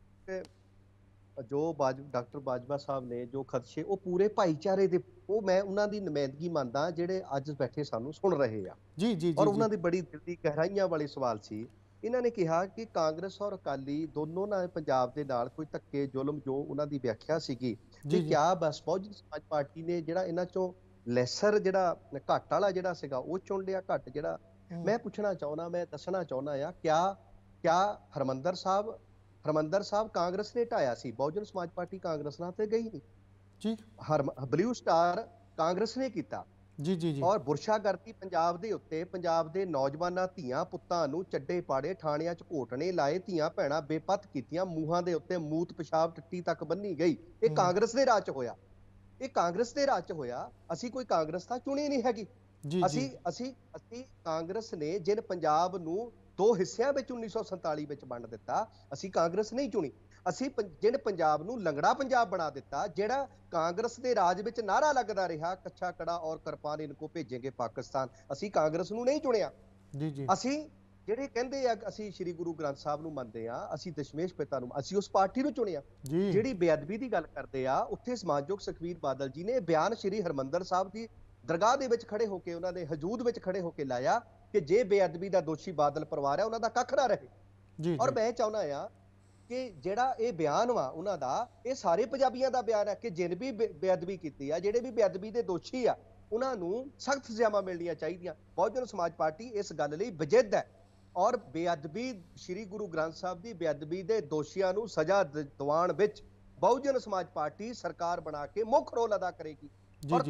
ਜੋ ਡਾਕਟਰ ਬਾਜਵਾ ਸਾਹਿਬ ਨੇ ਜੋ ਖਦਸ਼ੇ, ਉਹ ਪੂਰੇ ਭਾਈਚਾਰੇ ਦੇ, ਉਹ ਮੈਂ ਉਹਨਾਂ ਦੀ ਨੁਮਾਇੰਦਗੀ ਮੰਨਦਾ ਜਿਹੜੇ ਅੱਜ ਬੈਠੇ ਸਾਨੂੰ ਸੁਣ ਰਹੇ ਆ। ਜੀ ਜੀ ਔਰ ਉਹਨਾਂ ਦੀ ਬੜੀ ਦਿਲ ਦੀ ਗਹਿਰਾਈਆਂ ਵਾਲੇ ਸਵਾਲ ਸੀ। ਇਹਨਾਂ ਨੇ ਕਿਹਾ ਕਿ ਕਾਂਗਰਸ ਔਰ ਅਕਾਲੀ ਦੋਨੋਂ ਨਾਲ ਪੰਜਾਬ ਦੇ ਨਾਲ ਕੋਈ ਧੱਕੇ ਜ਼ੁਲਮ, ਜੋ ਉਹਨਾਂ ਦੀ ਵਿਆਖਿਆ ਸੀਗੀ ਕਿ ਕਿਆ ਬਸ ਬਹੁਜਨ ਸਮਾਜ ਪਾਰਟੀ ਨੇ ਜਿਹੜਾ ਇਹਨਾਂ ਚੋਂ ਲੈਸਰ ਜਿਹੜਾ ਘੱਟ ਵਾਲਾ ਜਿਹੜਾ ਸੀਗਾ ਉਹ ਚੁਣ ਲਿਆ, ਘੱਟ ਜਿਹੜਾ। ਮੈਂ ਪੁੱਛਣਾ ਚਾਹੁੰਦਾ, ਮੈਂ ਦੱਸਣਾ ਚਾਹੁੰਦਾ ਆ, ਕਿਆ ਹਰਮੰਦਰ ਸਾਹਿਬ ਕਾਂਗਰਸ ਨੇ ਢਾਇਆ ਸੀ? ਬਹੁਜਨ ਸਮਾਜ ਪਾਰਟੀ ਕਾਂਗਰਸ ਨਾਲ ਤੇ ਗਈ ਨਹੀਂ ਜੀ। ਬਲੂ ਸਟਾਰ ਕਾਂਗਰਸ ਨੇ ਕੀਤਾ ਜੀ ਜੀ ਜੀ। ਔਰ ਬੁਰਸ਼ਾਗਰਦੀ ਪੰਜਾਬ ਦੇ ਉੱਤੇ, ਪੰਜਾਬ ਦੇ ਨੌਜਵਾਨਾਂ ਧੀਆਂ ਪੁੱਤਾਂ ਨੂੰ ਚੱਡੇ ਪਾੜੇ, ਥਾਣਿਆਂ 'ਚ ਘੋਟਣੇ ਲਾਏ, ਧੀਆਂ ਭੈਣਾਂ ਬੇਪੱਤ ਕੀਤੀਆਂ, ਮੂੰਹਾਂ ਦੇ ਉੱਤੇ ਮੂਤ ਪਿਸ਼ਾਬ ਟੱਟੀ ਤੱਕ ਬੰਨੀ ਗਈ। ਇਹ ਕਾਂਗਰਸ ਦੇ ਰਾਜ 'ਚ ਹੋਇਆ, ਇਹ ਕਾਂਗਰਸ ਦੇ ਰਾਜ 'ਚ ਹੋਇਆ। ਅਸੀਂ ਕੋਈ ਕਾਂਗਰਸ ਤਾਂ ਚੁਣੀ ਨਹੀਂ ਹੈਗੀ। ਅਸੀਂ ਕਾਂਗਰਸ ਨੇ ਜਿਨ ਪੰਜਾਬ ਨੂੰ 2 ਹਿੱਸਿਆਂ ਵਿੱਚ 1947 ਵਿੱਚ ਵੰਡ ਦਿੱਤਾ, ਅਸੀਂ ਕਾਂਗਰਸ ਨਹੀਂ ਚੁਣੀ। ਅਸੀਂ ਜਿਨ ਪੰਜਾਬ ਨੂੰ ਲੰਗੜਾ ਪੰਜਾਬ ਬਣਾ ਦਿੱਤਾ, ਜਿਹੜਾ ਕਾਂਗਰਸ ਦੇ ਰਾਜ ਵਿੱਚ ਨਾਰਾ ਲੱਗਦਾ ਰਿਹਾ, ਕੱਛਾ ਕੜਾ ਔਰ ਕਿਰਪਾਨ ਇਨਕੋ ਭੇਜेंगे ਪਾਕਿਸਤਾਨ, ਅਸੀਂ ਕਾਂਗਰਸ ਨੂੰ ਨਹੀਂ ਚੁਣਿਆ। ਅਸੀਂ ਜਿਹੜੇ ਕਹਿੰਦੇ ਆ ਅਸੀਂ ਸ੍ਰੀ ਗੁਰੂ ਗ੍ਰੰਥ ਸਾਹਿਬ ਨੂੰ ਮੰਨਦੇ ਆ, ਅਸੀਂ ਦਸ਼ਮੇਸ਼ ਪਿਤਾ ਨੂੰ, ਅਸੀਂ ਉਸ ਪਾਰਟੀ ਨੂੰ ਚੁਣਿਆ। ਜਿਹੜੀ ਬੇਅਦਬੀ ਦੀ ਗੱਲ ਕਰਦੇ ਆ, ਉੱਥੇ ਸਮਾਜਯੋਗ ਸੁਖਬੀਰ ਬਾਦਲ ਜੀ ਨੇ ਬਿਆਨ ਸ੍ਰੀ ਹਰਮੰਦਰ ਸਾਹਿਬ ਦੀ ਦਰਗਾਹ ਦੇ ਵਿੱਚ ਖੜੇ ਹੋ ਕੇ, ਉਹਨਾਂ ਦੇ ਹਜੂਦ ਵਿੱਚ ਖੜੇ ਹੋ ਕੇ ਲਾਇਆ ਕਿ ਜੇ ਬੇਅਦਬੀ ਦਾ ਦੋਸ਼ੀ ਬਾਦਲ ਪਰਿਵਾਰ ਹੈ ਉਹਨਾਂ ਦਾ ਕੱਖ ਨਾ ਰਹੇ। ਔਰ ਮੈਂ ਚਾਹੁੰਦਾ ਆ ਕਿ ਜਿਹੜਾ ਇਹ ਬਿਆਨ ਵਾ ਉਹਨਾਂ ਦਾ, ਇਹ ਸਾਰੇ ਪੰਜਾਬੀਆਂ ਦਾ ਬਿਆਨ ਹੈ ਕਿ ਜਿਨ ਵੀ ਬੇਅਦਬੀ ਕੀਤੀ ਆ, ਜਿਹੜੇ ਵੀ ਬੇਅਦਬੀ ਦੇ ਦੋਸ਼ੀ ਆ, ਉਹਨਾਂ ਨੂੰ ਸਖਤ ਸਜ਼ਾਵਾਂ ਮਿਲਣੀਆਂ ਚਾਹੀਦੀਆਂ। ਬਹੁਜਨ ਸਮਾਜ ਪਾਰਟੀ ਇਸ ਗੱਲ ਲਈ ਵਜਿੱਦ ਹੈ ਔਰ ਬੇਅਦਬੀ, ਸ੍ਰੀ ਗੁਰੂ ਗ੍ਰੰਥ ਸਾਹਿਬ ਦੀ ਬੇਅਦਬੀ ਦੇ ਦੋਸ਼ੀਆਂ ਨੂੰ ਸਜ਼ਾ ਦਿਵਾਉਣ ਵਿੱਚ ਬਹੁਜਨ ਸਮਾਜ ਪਾਰਟੀ ਸਰਕਾਰ ਬਣਾ ਕੇ ਮੁੱਖ ਰੋਲ ਅਦਾ ਕਰੇਗੀ। ਔਰ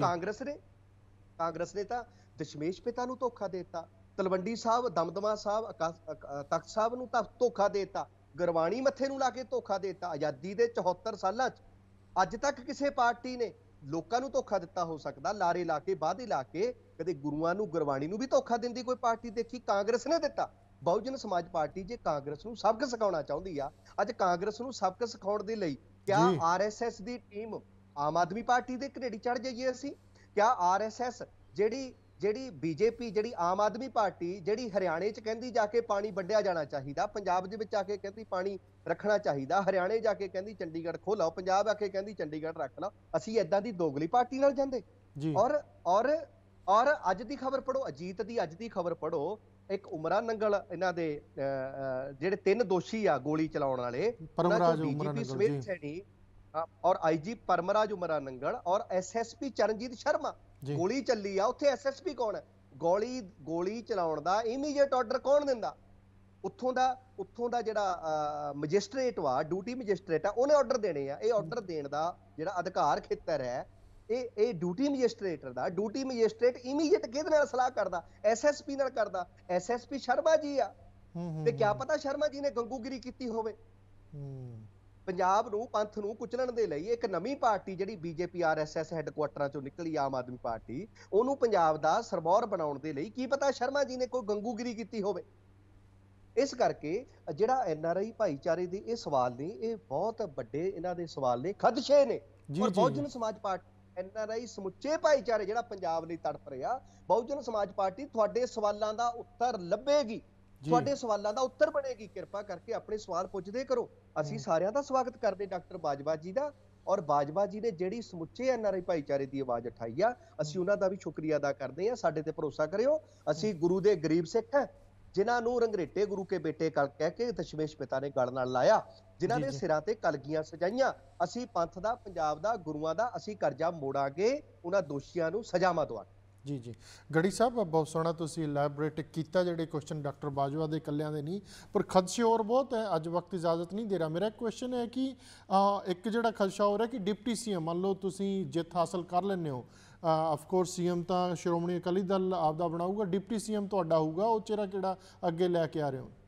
ਕਾਂਗਰਸ ਨੇ ਤਾਂ ਦਸ਼ਮੇਸ਼ ਪਿਤਾ ਨੂੰ ਧੋਖਾ ਦੇ ਦਿੱਤਾ, ਤਲਵੰਡੀ ਸਾਹਿਬ, ਦਮਦਮਾ ਸਾਹਿਬ, ਤਖਤ ਸਾਹਿਬ ਨੂੰ ਤਾਂ ਧੋਖਾ ਦੇ ਦਿੱਤਾ, ਗੁਰਬਾਣੀ ਮੱਥੇ ਨੂੰ ਲਾ ਕੇ ਧੋਖਾ ਦੇ ਦਿੱਤਾ। ਆਜ਼ਾਦੀ ਦੇ 74 ਸਾਲਾਂ 'ਚ ਅੱਜ ਤੱਕ ਕਿਸੇ ਪਾਰਟੀ ਨੇ ਲੋਕਾਂ ਨੂੰ ਧੋਖਾ ਦਿੱਤਾ ਹੋ ਸਕਦਾ, ਲਾਰੇ ਲਾ ਕੇ ਵਾਅਦੇ ਲਾ ਕੇ, ਕਦੇ ਗੁਰੂਆਂ ਨੂੰ ਗੁਰਬਾਣੀ ਨੂੰ ਵੀ ਧੋਖਾ ਦਿੰਦੀ ਕੋਈ ਪਾਰਟੀ ਦੇਖੀ? ਕਾਂਗਰਸ ਨੇ ਦਿੱਤਾ। ਬਹੁਜਨ ਸਮਾਜ ਪਾਰਟੀ ਜੇ ਕਾਂਗਰਸ ਨੂੰ ਸਬਕ ਸਿਖਾਉਣਾ ਚਾਹੁੰਦੀ ਆ, ਅੱਜ ਕਾਂਗਰਸ ਨੂੰ ਸਬਕ ਸਿਖਾਉਣ ਦੇ ਲਈ ਕਿਆ ਆਰਐਸਐਸ ਦੀ ਟੀਮ ਆਮ ਆਦਮੀ ਪਾਰਟੀ ਦੇ ਘਨੇੜੀ ਚੜ ਜਾਈਏ ਅਸੀਂ? ਕਿਆ ਆਰਐਸਐਸ ਜਿਹੜੀ ਬੀਜੇਪੀ, ਜਿਹੜੀ ਆਮ ਆਦਮੀ ਪਾਰਟੀ, ਜਿਹੜੀ ਹਰਿਆਣੇ 'ਚ ਕਹਿੰਦੀ ਜਾ ਕੇ ਪਾਣੀ ਵੰਡਿਆ ਜਾਣਾ ਚਾਹੀਦਾ, ਪੰਜਾਬ ਦੇ ਵਿੱਚ ਆ ਕੇ ਕਹਿੰਦੀ ਪਾਣੀ ਰੱਖਣਾ ਚਾਹੀਦਾ, ਹਰਿਆਣੇ ਜਾ ਕੇ ਕਹਿੰਦੀ ਚੰਡੀਗੜ੍ਹ ਖੋਲ੍ਹੋ, ਪੰਜਾਬ ਆ ਕੇ ਕਹਿੰਦੀ ਚੰਡੀਗੜ੍ਹ ਰੱਖ ਲਓ, ਅਸੀਂ ਏਦਾਂ ਦੀ ਦੋਗਲੀ ਪਾਰਟੀ ਨਾਲ ਜਾਂਦੇ? ਔਰ ਅੱਜ ਦੀ ਖਬਰ ਪੜ੍ਹੋ, ਅਜੀਤ ਦੀ ਅੱਜ ਦੀ ਖਬਰ ਪੜ੍ਹੋ, ਇੱਕ ਉਮਰਾ ਨੰਗਲ, ਇਹਨਾਂ ਦੇ ਜਿਹੜੇ 3 ਦੋਸ਼ੀ ਆ ਗੋਲੀ ਚਲਾਉਣ ਵਾਲੇ, ਡੀਜੀਪੀ ਸਮੇਤ ਸੈਣੀ ਔਰ ਆਈਜੀ ਪਰਮਰਾਜ ਉਮਰਾ ਨੰਗਲ ਔਰ ਐਸਐਸਪੀ ਚਰਨਜੀਤ ਸ਼ਰਮਾ, ਗੋਲੀ ਚੱਲੀ ਆ ਉੱਥੇ। ਐਸਐਸਪੀ ਕੌਣ ਹੈ? ਗੋਲੀ ਚਲਾਉਣ ਦਾ ਇਮੀਡੀਏਟ ਆਰਡਰ ਕੌਣ ਦਿੰਦਾ? ਉੱਥੋਂ ਦਾ ਜਿਹੜਾ ਮੈਜਿਸਟ੍ਰੇਟ ਵਾ, ਡਿਊਟੀ ਮੈਜਿਸਟ੍ਰੇਟ ਆ, ਉਹਨੇ ਆਰਡਰ ਦੇਣੇ ਆ। ਇਹ ਆਰਡਰ ਦੇਣ ਦਾ ਜਿਹੜਾ ਅਧਿਕਾਰ ਖੇਤਰ ਹੈ ਇਹ ਡਿਊਟੀ ਮੈਜਿਸਟ੍ਰੇਟਰ ਦਾ। ਡਿਊਟੀ ਮੈਜਿਸਟ੍ਰੇਟ ਇਮੀਡੀਏਟ ਕਿਹਦੇ ਨਾਲ ਸਲਾਹ ਕਰਦਾ? ਐਸਐਸਪੀ ਨਾਲ ਕਰਦਾ। ਐਸਐਸਪੀ ਸ਼ਰਮਾ ਜੀ ਆ, ਤੇ ਕਿਆ ਪਤਾ ਸ਼ਰਮਾ ਜੀ ਨੇ ਗੰਗੂਗਿਰੀ ਕੀਤੀ ਹੋਵੇ। ਪੰਜਾਬ ਨੂੰ, ਪੰਥ ਨੂੰ ਕੁਚਲਣ ਦੇ ਲਈ ਇੱਕ ਨਵੀਂ ਪਾਰਟੀ ਜਿਹੜੀ ਬੀਜੇਪੀ ਆਰਐਸਐਸ ਹੈੱਡਕੁਆਟਰਾਂ ਚੋਂ ਨਿਕਲੀ, ਆਮ ਆਦਮੀ ਪਾਰਟੀ, ਉਹਨੂੰ ਪੰਜਾਬ ਦਾ ਸਰਬੌਰ ਬਣਾਉਣ ਦੇ ਲਈ ਕੀ ਪਤਾ ਸ਼ਰਮਾ ਜੀ ਨੇ ਕੋਈ ਗੰਗੂਗਿਰੀ ਕੀਤੀ ਹੋਵੇ। ਇਸ ਕਰਕੇ ਜਿਹੜਾ ਐਨਆਰਆਈ ਭਾਈਚਾਰੇ ਦੇ ਇਹ ਸਵਾਲ ਨੇ, ਇਹ ਬਹੁਤ ਵੱਡੇ ਇਹਨਾਂ ਦੇ ਸਵਾਲ ਨੇ, ਖਦਸ਼ੇ ਨੇ। ਔਰ ਬਹੁਜਨ ਸਮਾਜ ਪਾਰਟੀ, ਐਨਆਰਆਈ ਸਮੁੱਚੇ ਭਾਈਚਾਰੇ ਜਿਹੜਾ ਪੰਜਾਬ ਲਈ ਤੜਪ ਰਿਹਾ, ਬਹੁਜਨ ਸਮਾਜ ਪਾਰਟੀ ਤੁਹਾਡੇ ਸਵਾਲਾਂ ਦਾ ਉੱਤਰ ਲੱਭੇਗੀ, ਤੁਹਾਡੇ ਸਵਾਲਾਂ ਦਾ ਉੱਤਰ ਬਣੇਗੀ। ਕਿਰਪਾ ਕਰਕੇ ਆਪਣੇ ਸਵਾਲ ਪੁੱਛਦੇ ਕਰੋ। ਅਸੀਂ ਸਾਰਿਆਂ ਦਾ ਸਵਾਗਤ ਕਰਦੇ ਡਾਕਟਰ ਬਾਜਵਾ ਜੀ ਦਾ, ਔਰ ਬਾਜਵਾ ਜੀ ਨੇ ਜਿਹੜੀ ਸਮੁੱਚੇ ਐਨਆਰਆਈ ਭਾਈਚਾਰੇ ਦੀ ਆਵਾਜ਼ ਉਠਾਈ ਆ, ਅਸੀਂ ਉਹਨਾਂ ਦਾ ਵੀ ਸ਼ੁਕਰੀਆ ਅਦਾ ਕਰਦੇ ਹਾਂ। ਸਾਡੇ ਤੇ ਭਰੋਸਾ ਕਰਿਓ, ਅਸੀਂ ਗੁਰੂ ਦੇ ਗਰੀਬ ਸਿੱਖ ਹਾਂ, ਜਿਨ੍ਹਾਂ ਨੂੰ ਰੰਗਰੇਟੇ ਗੁਰੂ ਕੇ ਬੇਟੇ ਕਹਿ ਕੇ ਦਸ਼ਮੇਸ਼ ਪਿਤਾ ਨੇ ਗਲ ਨਾਲ ਲਾਇਆ, ਜਿਨ੍ਹਾਂ ਦੇ ਸਿਰਾਂ ਤੇ ਕਲਗੀਆਂ ਸਜਾਈਆਂ। ਅਸੀਂ ਪੰਥ ਦਾ, ਪੰਜਾਬ ਦਾ, ਗੁਰੂਆਂ ਦਾ ਅਸੀਂ ਕਰਜ਼ਾ ਮੋੜਾਂਗੇ, ਉਹਨਾਂ ਦੋਸ਼ੀਆਂ ਨੂੰ ਸਜ਼ਾਵਾਂ ਦਵਾਂਗੇ। ਜੀ ਗੜੀ ਸਾਹਿਬ, ਬਹੁਤ ਸੋਹਣਾ ਤੁਸੀਂ ਇਲੈਬੋਰੇਟ ਕੀਤਾ। ਜਿਹੜੇ ਕੁਐਸਚਨ ਡਾਕਟਰ ਬਾਜਵਾ ਦੇ ਇਕੱਲਿਆਂ ਦੇ ਨਹੀਂ, ਪਰ ਖਦਸ਼ੇ ਹੋਰ ਬਹੁਤ ਹੈ। ਅੱਜ ਵਕਤ ਇਜਾਜ਼ਤ ਨਹੀਂ ਦੇ ਰਿਹਾ। ਮੇਰਾ ਕੁਐਸਚਨ ਹੈ ਕਿ ਇੱਕ ਜਿਹੜਾ ਖਦਸ਼ਾ ਹੋ ਰਿਹਾ ਕਿ ਡਿਪਟੀ ਸੀਐਮ, ਮੰਨ ਲਓ ਤੁਸੀਂ ਜਿੱਤ ਹਾਸਲ ਕਰ ਲੈਂਦੇ ਹੋ, ਆਫਕੋਰਸ ਸੀਐਮ ਤਾਂ ਸ਼੍ਰੋਮਣੀ ਅਕਾਲੀ ਦਲ ਆਪਦਾ ਬਣਾਊਗਾ, ਡਿਪਟੀ ਸੀਐਮ ਤੁਹਾਡਾ ਹੋਊਗਾ, ਉਹ ਚਿਹਰਾ ਕਿਹੜਾ ਅੱਗੇ ਲੈ ਕੇ ਆ ਰਹੇ ਹੋ?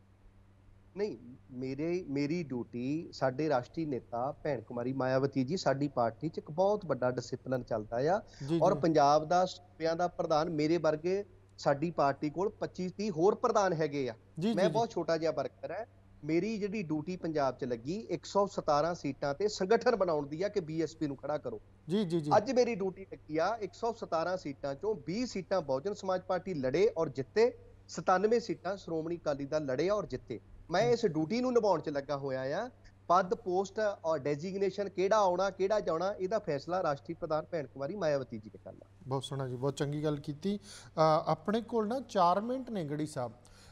ਨਹੀਂ, ਮੇਰੀ ਡਿਊਟੀ, ਸਾਡੇ ਰਾਸ਼ਟਰੀ ਨੇਤਾ ਭੈਣ ਕੁਮਾਰੀ ਮਾਇਆਵਤੀ ਜੀ, ਸਾਡੀ ਪਾਰਟੀ 'ਚ ਇੱਕ ਬਹੁਤ ਵੱਡਾ ਡਿਸਿਪਲਿਨ ਚੱਲਦਾ ਆ, ਔਰ ਪੰਜਾਬ ਦਾ ਸੂਬਿਆਂ ਦਾ ਪ੍ਰਧਾਨ ਮੇਰੇ ਵਰਗੇ, ਸਾਡੀ ਪਾਰਟੀ ਕੋਲ 25-30 ਹੋਰ ਪ੍ਰਧਾਨ ਹੈਗੇ ਆ। ਮੈਂ ਬਹੁਤ ਛੋਟਾ ਜਿਹਾ ਵਰਕਰ ਹੈ। ਮੇਰੀ ਜਿਹੜੀ ਡਿਊਟੀ ਪੰਜਾਬ 'ਚ ਲੱਗੀ 117 ਸੀਟਾਂ ਤੇ ਸੰਗਠਨ ਬਣਾਉਣ ਦੀ ਆ ਕਿ ਬੀਐਸਪੀ ਨੂੰ ਖੜਾ ਕਰੋ। ਅੱਜ ਮੇਰੀ ਡਿਊਟੀ ਲੱਗੀ ਆ 117 ਸੀਟਾਂ ਚੋਂ 20 ਸੀਟਾਂ ਬਹੁਜਨ ਸਮਾਜ ਪਾਰਟੀ ਲੜੇ ਔਰ ਜਿੱਤੇ, 97 ਸੀਟਾਂ ਸ਼੍ਰੋਮਣੀ ਅਕਾਲੀ ਦਲ ਲੜੇ ਔਰ ਜਿੱਤੇ। ਮੈਂ ਇਸ ਡਿਊਟੀ ਨੂੰ ਨਿਭਾਉਣ 'ਚ ਲੱਗਾ ਹੋਇਆ ਆ। ਪਦ, ਪੋਸਟ ਔਰ ਡੈਜ਼ਿਗਨੇਸ਼ਨ ਕਿਹੜਾ ਆਉਣਾ ਕਿਹੜਾ ਜਾਣਾ, ਇਹਦਾ ਫੈਸਲਾ ਰਾਸ਼ਟਰੀ ਪ੍ਰਧਾਨ ਭੈਣ ਕੁਮਾਰੀ ਮਾਇਆਵਤੀ ਜੀ ਨੇ ਕਰਨਾ। ਬਹੁਤ ਸੋਹਣਾ ਜੀ, ਬਹੁਤ ਚੰਗੀ ਗੱਲ ਕੀਤੀ। ਆਪਣੇ ਕੋਲ ਨਾ 4 ਮਿੰਟ ਨੇ ਗੜੀ ਸਾਹਿਬ।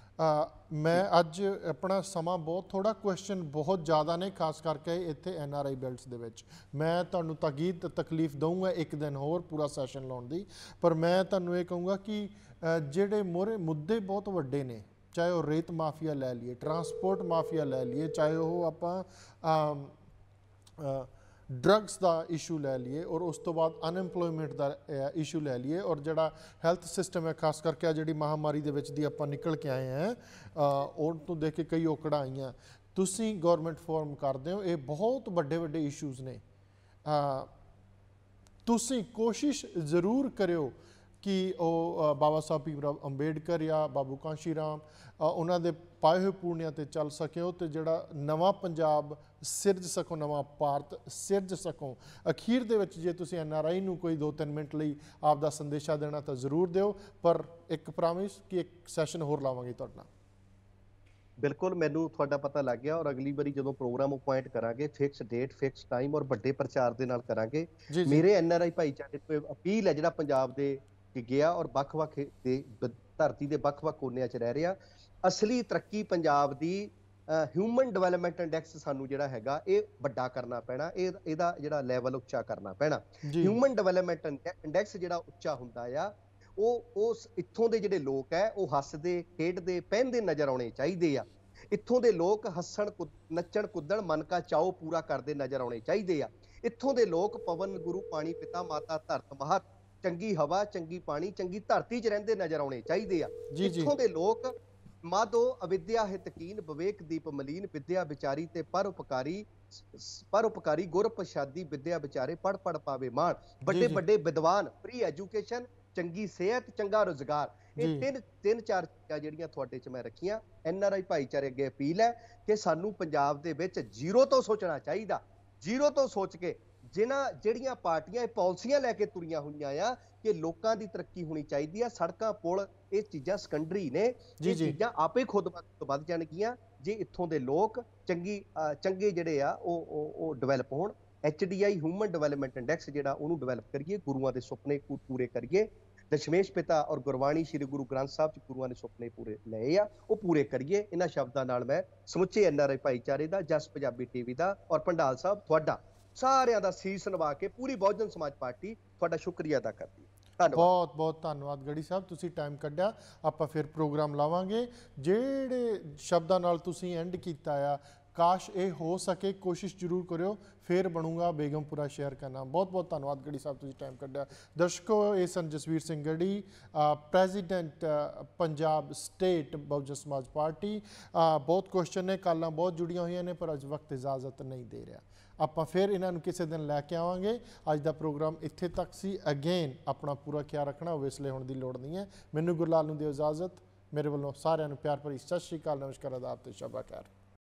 ਮੈਂ ਅੱਜ ਆਪਣਾ ਸਮਾਂ ਬਹੁਤ ਥੋੜਾ, ਕੁਐਸਚਨ ਬਹੁਤ ਜ਼ਿਆਦਾ ਨੇ, ਖਾਸ ਕਰਕੇ ਇੱਥੇ ਐਨਆਰਆਈ ਬੈਲਟਸ ਦੇ ਵਿੱਚ। ਮੈਂ ਤੁਹਾਨੂੰ ਤਾਕੀਦ ਤਕਲੀਫ ਦਊਂਗਾ ਇੱਕ ਦਿਨ ਹੋਰ ਪੂਰਾ ਸੈਸ਼ਨ ਲਾਉਣ ਦੀ, ਪਰ ਮੈਂ ਤੁਹਾਨੂੰ ਇਹ ਕਹੂੰਗਾ ਕਿ ਜਿਹੜੇ ਮੋਰੇ ਮੁੱਦੇ ਬਹੁਤ ਵੱਡੇ ਨੇ, ਚਾਹੇ ਉਹ ਰੇਤ ਮਾਫੀਆ ਲੈ ਲਈਏ, ਟਰਾਂਸਪੋਰਟ ਮਾਫੀਆ ਲੈ ਲਈਏ, ਚਾਹੇ ਉਹ ਆਪਾਂ ਡਰੱਗਸ ਦਾ ਇਸ਼ੂ ਲੈ ਲਈਏ, ਔਰ ਉਸ ਤੋਂ ਬਾਅਦ ਅਨਐਮਪਲੋਇਮੈਂਟ ਦਾ ਇਸ਼ੂ ਲੈ ਲਈਏ, ਔਰ ਜਿਹੜਾ ਹੈਲਥ ਸਿਸਟਮ ਹੈ, ਖਾਸ ਕਰਕੇ ਆ ਜਿਹੜੀ ਮਹਾਮਾਰੀ ਦੇ ਵਿੱਚ ਦੀ ਆਪਾਂ ਨਿਕਲ ਕੇ ਆਏ ਹਾਂ, ਉਹ ਤੋਂ ਦੇਖ ਕੇ ਕਈ ਔਕੜਾਂ ਆਈਆਂ। ਤੁਸੀਂ ਗੌਰਮੈਂਟ ਫਾਰਮ ਕਰਦੇ ਹੋ, ਇਹ ਬਹੁਤ ਵੱਡੇ ਵੱਡੇ ਇਸ਼ੂਜ਼ ਨੇ। ਤੁਸੀਂ ਕੋਸ਼ਿਸ਼ ਜ਼ਰੂਰ ਕਰਿਓ ਕਿ ਉਹ ਬਾਬਾ ਸਾਹਿਬ ਭੀਮਰਾਓ ਅੰਬੇਡਕਰ ਜਾਂ ਬਾਬੂ ਕਾਂਸ਼ੀ ਰਾਮ ਉਹਨਾਂ ਦੇ ਪਾਏ ਹੋਏ ਪੂਰਨਿਆਂ 'ਤੇ ਚੱਲ ਸਕਿਓ, ਅਤੇ ਜਿਹੜਾ ਨਵਾਂ ਪੰਜਾਬ ਸਿਰਜ ਸਕੋ, ਨਵਾਂ ਭਾਰਤ ਸਿਰਜ ਸਕੋ। ਅਖੀਰ ਦੇ ਵਿੱਚ ਜੇ ਤੁਸੀਂ ਐਨਆਰਆਈ ਨੂੰ ਕੋਈ 2-3 ਮਿੰਟ ਲਈ ਆਪ ਦਾ ਸੰਦੇਸ਼ਾ ਦੇਣਾ ਤਾਂ ਜ਼ਰੂਰ ਦਿਓ, ਪਰ ਇੱਕ ਪ੍ਰੋਮਿਸ ਕਿ ਇੱਕ ਸੈਸ਼ਨ ਹੋਰ ਲਾਵਾਂਗੇ ਤੁਹਾਡੇ ਨਾਲ। ਬਿਲਕੁਲ, ਮੈਨੂੰ ਤੁਹਾਡਾ ਪਤਾ ਲੱਗ ਗਿਆ, ਔਰ ਅਗਲੀ ਵਾਰੀ ਜਦੋਂ ਪ੍ਰੋਗਰਾਮ ਅਪੁਆਇੰਟ ਕਰਾਂਗੇ, ਫਿਕਸ ਡੇਟ, ਫਿਕਸ ਟਾਈਮ ਔਰ ਵੱਡੇ ਪ੍ਰਚਾਰ ਦੇ ਨਾਲ ਕਰਾਂਗੇ। ਮੇਰੇ ਐਨਆਰਆਈ ਭਾਈਚਾਰੇ ਤੋਂ ਅਪੀਲ ਹੈ, ਜਿਹੜਾ ਪੰਜਾਬ ਦੇ ਗਿਆ ਔਰ ਵੱਖ-ਵੱਖ ਦੇ ਧਰਤੀ ਦੇ ਵੱਖ-ਵੱਖ ਕੋਨਿਆਂ 'ਚ ਰਹਿ ਰਿਹਾ, ਅਸਲੀ ਤਰੱਕੀ ਪੰਜਾਬ ਦੀ ਹਿਊਮਨ ਡਿਵੈਲਪਮੈਂਟ ਇੰਡੈਕਸ ਸਾਨੂੰ ਜਿਹੜਾ ਹੈਗਾ ਇਹ ਵੱਡਾ ਕਰਨਾ ਪੈਣਾ, ਇਹਦਾ ਜਿਹੜਾ ਲੈਵਲ ਉੱਚਾ ਕਰਨਾ ਪੈਣਾ। ਹਿਊਮਨ ਡਿਵੈਲਪਮੈਂਟ ਇੰਡੈਕਸ ਜਿਹੜਾ ਉੱਚਾ ਹੁੰਦਾ ਆ, ਉਹ ਇੱਥੋਂ ਦੇ ਜਿਹੜੇ ਲੋਕ ਹੈ ਉਹ ਹੱਸਦੇ, ਖੇਡਦੇ, ਪਹਿਨਦੇ ਨਜ਼ਰ ਆਉਣੇ ਚਾਹੀਦੇ ਆ। ਇੱਥੋਂ ਦੇ ਲੋਕ ਹੱਸਣ, ਨੱਚਣ, ਕੁੱਦਣ, ਮਨ ਕਾ ਚਾਓ ਪੂਰਾ ਕਰਦੇ ਨਜ਼ਰ ਆਉਣੇ ਚਾਹੀਦੇ ਆ। ਇੱਥੋਂ ਦੇ ਲੋਕ ਪਵਨ ਗੁਰੂ, ਪਾਣੀ ਪਿਤਾ, ਮਾਤਾ ਧਰਤ ਮਹਤ, ਚੰਗੀ ਹਵਾ, ਚੰਗੀ ਪਾਣੀ, ਚੰਗੀ ਧਰਤੀ 'ਚ ਰਹਿੰਦੇ ਨਜ਼ਰ ਆਉਣੇ ਚਾਹੀਦੇ ਆ। ਇੱਥੋਂ ਦੇ ਲੋਕ ਮਾਧੋ ਅਵਿਦਿਆ ਹਿਤਕੀਨ ਵਿਵੇਕ ਦੀਪ ਮਲੀਨ ਵਿਦਿਆ ਵਿਚਾਰੀ ਤੇ ਪਰਉਪਕਾਰੀ ਗੁਰ ਪ੍ਰਸਾਦੀ ਵਿਦਿਆ ਵਿਚਾਰੇ ਪੜ ਪੜ ਪਾਵੇ ਮਾਣ ਵੱਡੇ ਵੱਡੇ ਵਿਦਵਾਨ ਫ੍ਰੀ ਐਜੂਕੇਸ਼ਨ ਚੰਗੀ ਸਿਹਤ ਚੰਗਾ ਰੁਜ਼ਗਾਰ ਇਹ ਤਿੰਨ ਚਾਰ ਚੀਜ਼ਾਂ ਜਿਹੜੀਆਂ ਤੁਹਾਡੇ 'ਚ ਮੈਂ ਰੱਖੀਆਂ। NRI ਭਾਈਚਾਰੇ ਅੱਗੇ ਅਪੀਲ ਹੈ ਕਿ ਸਾਨੂੰ ਪੰਜਾਬ ਦੇ ਵਿੱਚ ਜ਼ੀਰੋ ਤੋਂ ਸੋਚਣਾ ਚਾਹੀਦਾ, ਜ਼ੀਰੋ ਤੋਂ ਸੋਚ ਕੇ ਜਿਹੜੀਆਂ ਪਾਰਟੀਆਂ ਇਹ ਪਾਲਿਸੀਆਂ ਲੈ ਕੇ ਤੁਰੀਆਂ ਹੋਈਆਂ ਆ ਕਿ ਲੋਕਾਂ ਦੀ ਤਰੱਕੀ ਹੋਣੀ ਚਾਹੀਦੀ ਆ, ਸੜਕਾਂ ਪੁਲ ਇਹ ਚੀਜ਼ਾਂ ਸੈਕੰਡਰੀ ਨੇ, ਇਹ ਚੀਜ਼ਾਂ ਆਪੇ ਖੁਦ ਵੱਧ ਜਾਣਗੀਆਂ ਜੇ ਇੱਥੋਂ ਦੇ ਲੋਕ ਚੰਗੇ ਜਿਹੜੇ ਆ ਉਹ ਡਿਵੈਲਪ ਹੋਣ। HDI ਹਿਊਮਨ ਡਿਵੈਲਪਮੈਂਟ ਇੰਡੈਕਸ ਜਿਹੜਾ ਉਹਨੂੰ ਡਿਵੈਲਪ ਕਰੀਏ, ਗੁਰੂਆਂ ਦੇ ਸੁਪਨੇ ਪੂਰੇ ਕਰੀਏ। ਦਸ਼ਮੇਸ਼ ਪਿਤਾ ਔਰ ਗੁਰਬਾਣੀ ਸ਼੍ਰੀ ਗੁਰੂ ਗ੍ਰੰਥ ਸਾਹਿਬ 'ਚ ਗੁਰੂਆਂ ਨੇ ਸੁਪਨੇ ਪੂਰੇ ਲਏ ਆ, ਉਹ ਪੂਰੇ ਕਰੀਏ। ਇਹਨਾਂ ਸ਼ਬਦਾਂ ਨਾਲ ਮੈਂ ਸਮੁੱਚੇ NRI ਭਾਈਚਾਰੇ ਦਾ, ਜਸ ਪੰਜਾਬੀ TV ਦਾ ਔਰ ਭੰਡਾਲ ਸਾਹਿਬ ਤੁਹਾਡਾ ਸਾਰਿਆਂ ਦਾ ਸੀਸ ਨਵਾ ਕੇ ਪੂਰੀ ਬਹੁਜਨ ਸਮਾਜ ਪਾਰਟੀ ਤੁਹਾਡਾ ਸ਼ੁਕਰੀਆ ਅਦਾ ਕਰਦੀ ਹੈ। ਧੰਨਵਾਦ, ਬਹੁਤ ਬਹੁਤ ਧੰਨਵਾਦ ਗੜੀ ਸਾਹਿਬ, ਤੁਸੀਂ ਟਾਈਮ ਕੱਢਿਆ। ਆਪਾਂ ਫਿਰ ਪ੍ਰੋਗਰਾਮ ਲਾਵਾਂਗੇ। ਜਿਹੜੇ ਸ਼ਬਦਾਂ ਨਾਲ ਤੁਸੀਂ ਐਂਡ ਕੀਤਾ ਆ, ਕਾਸ਼ ਇਹ ਹੋ ਸਕੇ, ਕੋਸ਼ਿਸ਼ ਜ਼ਰੂਰ ਕਰਿਓ, ਫਿਰ ਬਣੂਗਾ ਬੇਗਮਪੁਰਾ ਸ਼ਹਿਰ ਦਾ ਨਾਮ। ਬਹੁਤ ਬਹੁਤ ਧੰਨਵਾਦ ਗੜੀ ਸਾਹਿਬ, ਤੁਸੀਂ ਟਾਈਮ ਕੱਢਿਆ। ਦਰਸ਼ਕੋ, ਇਹ ਸਨ ਜਸਵੀਰ ਸਿੰਘ ਗੜੀ, president Punjab state Bahujan Samaj party. ਬਹੁਤ ਕੁਐਸਚਨ ਨੇ, ਕਾਲਾਂ ਬਹੁਤ ਜੁੜੀਆਂ ਹੋਈਆਂ ਨੇ, ਪਰ ਅੱਜ ਵਕਤ ਇਜਾਜ਼ਤ ਨਹੀਂ ਦੇ ਰਿਹਾ। ਆਪਾਂ ਫਿਰ ਇਹਨਾਂ ਨੂੰ ਕਿਸੇ ਦਿਨ ਲੈ ਕੇ ਆਵਾਂਗੇ। ਅੱਜ ਦਾ ਪ੍ਰੋਗਰਾਮ ਇੱਥੇ ਤੱਕ ਸੀ। ਅਗੇਨ ਆਪਣਾ ਪੂਰਾ ਖਿਆਲ ਰੱਖਣਾ, ਵਿਸਲੇ ਹੋਣ ਦੀ ਲੋੜ ਨਹੀਂ ਹੈ। ਮੈਨੂੰ ਗੁਰਲਾਲ ਨੂੰ ਦਿਓ ਇਜਾਜ਼ਤ। ਮੇਰੇ ਵੱਲੋਂ ਸਾਰਿਆਂ ਨੂੰ ਪਿਆਰ ਭਰੀ ਸਤਿ ਸ਼੍ਰੀ ਅਕਾਲ, ਨਮਸਕਾਰ, ਆਦਾਬ ਤੇ ਸ਼ਬਾ ਖੈਰ।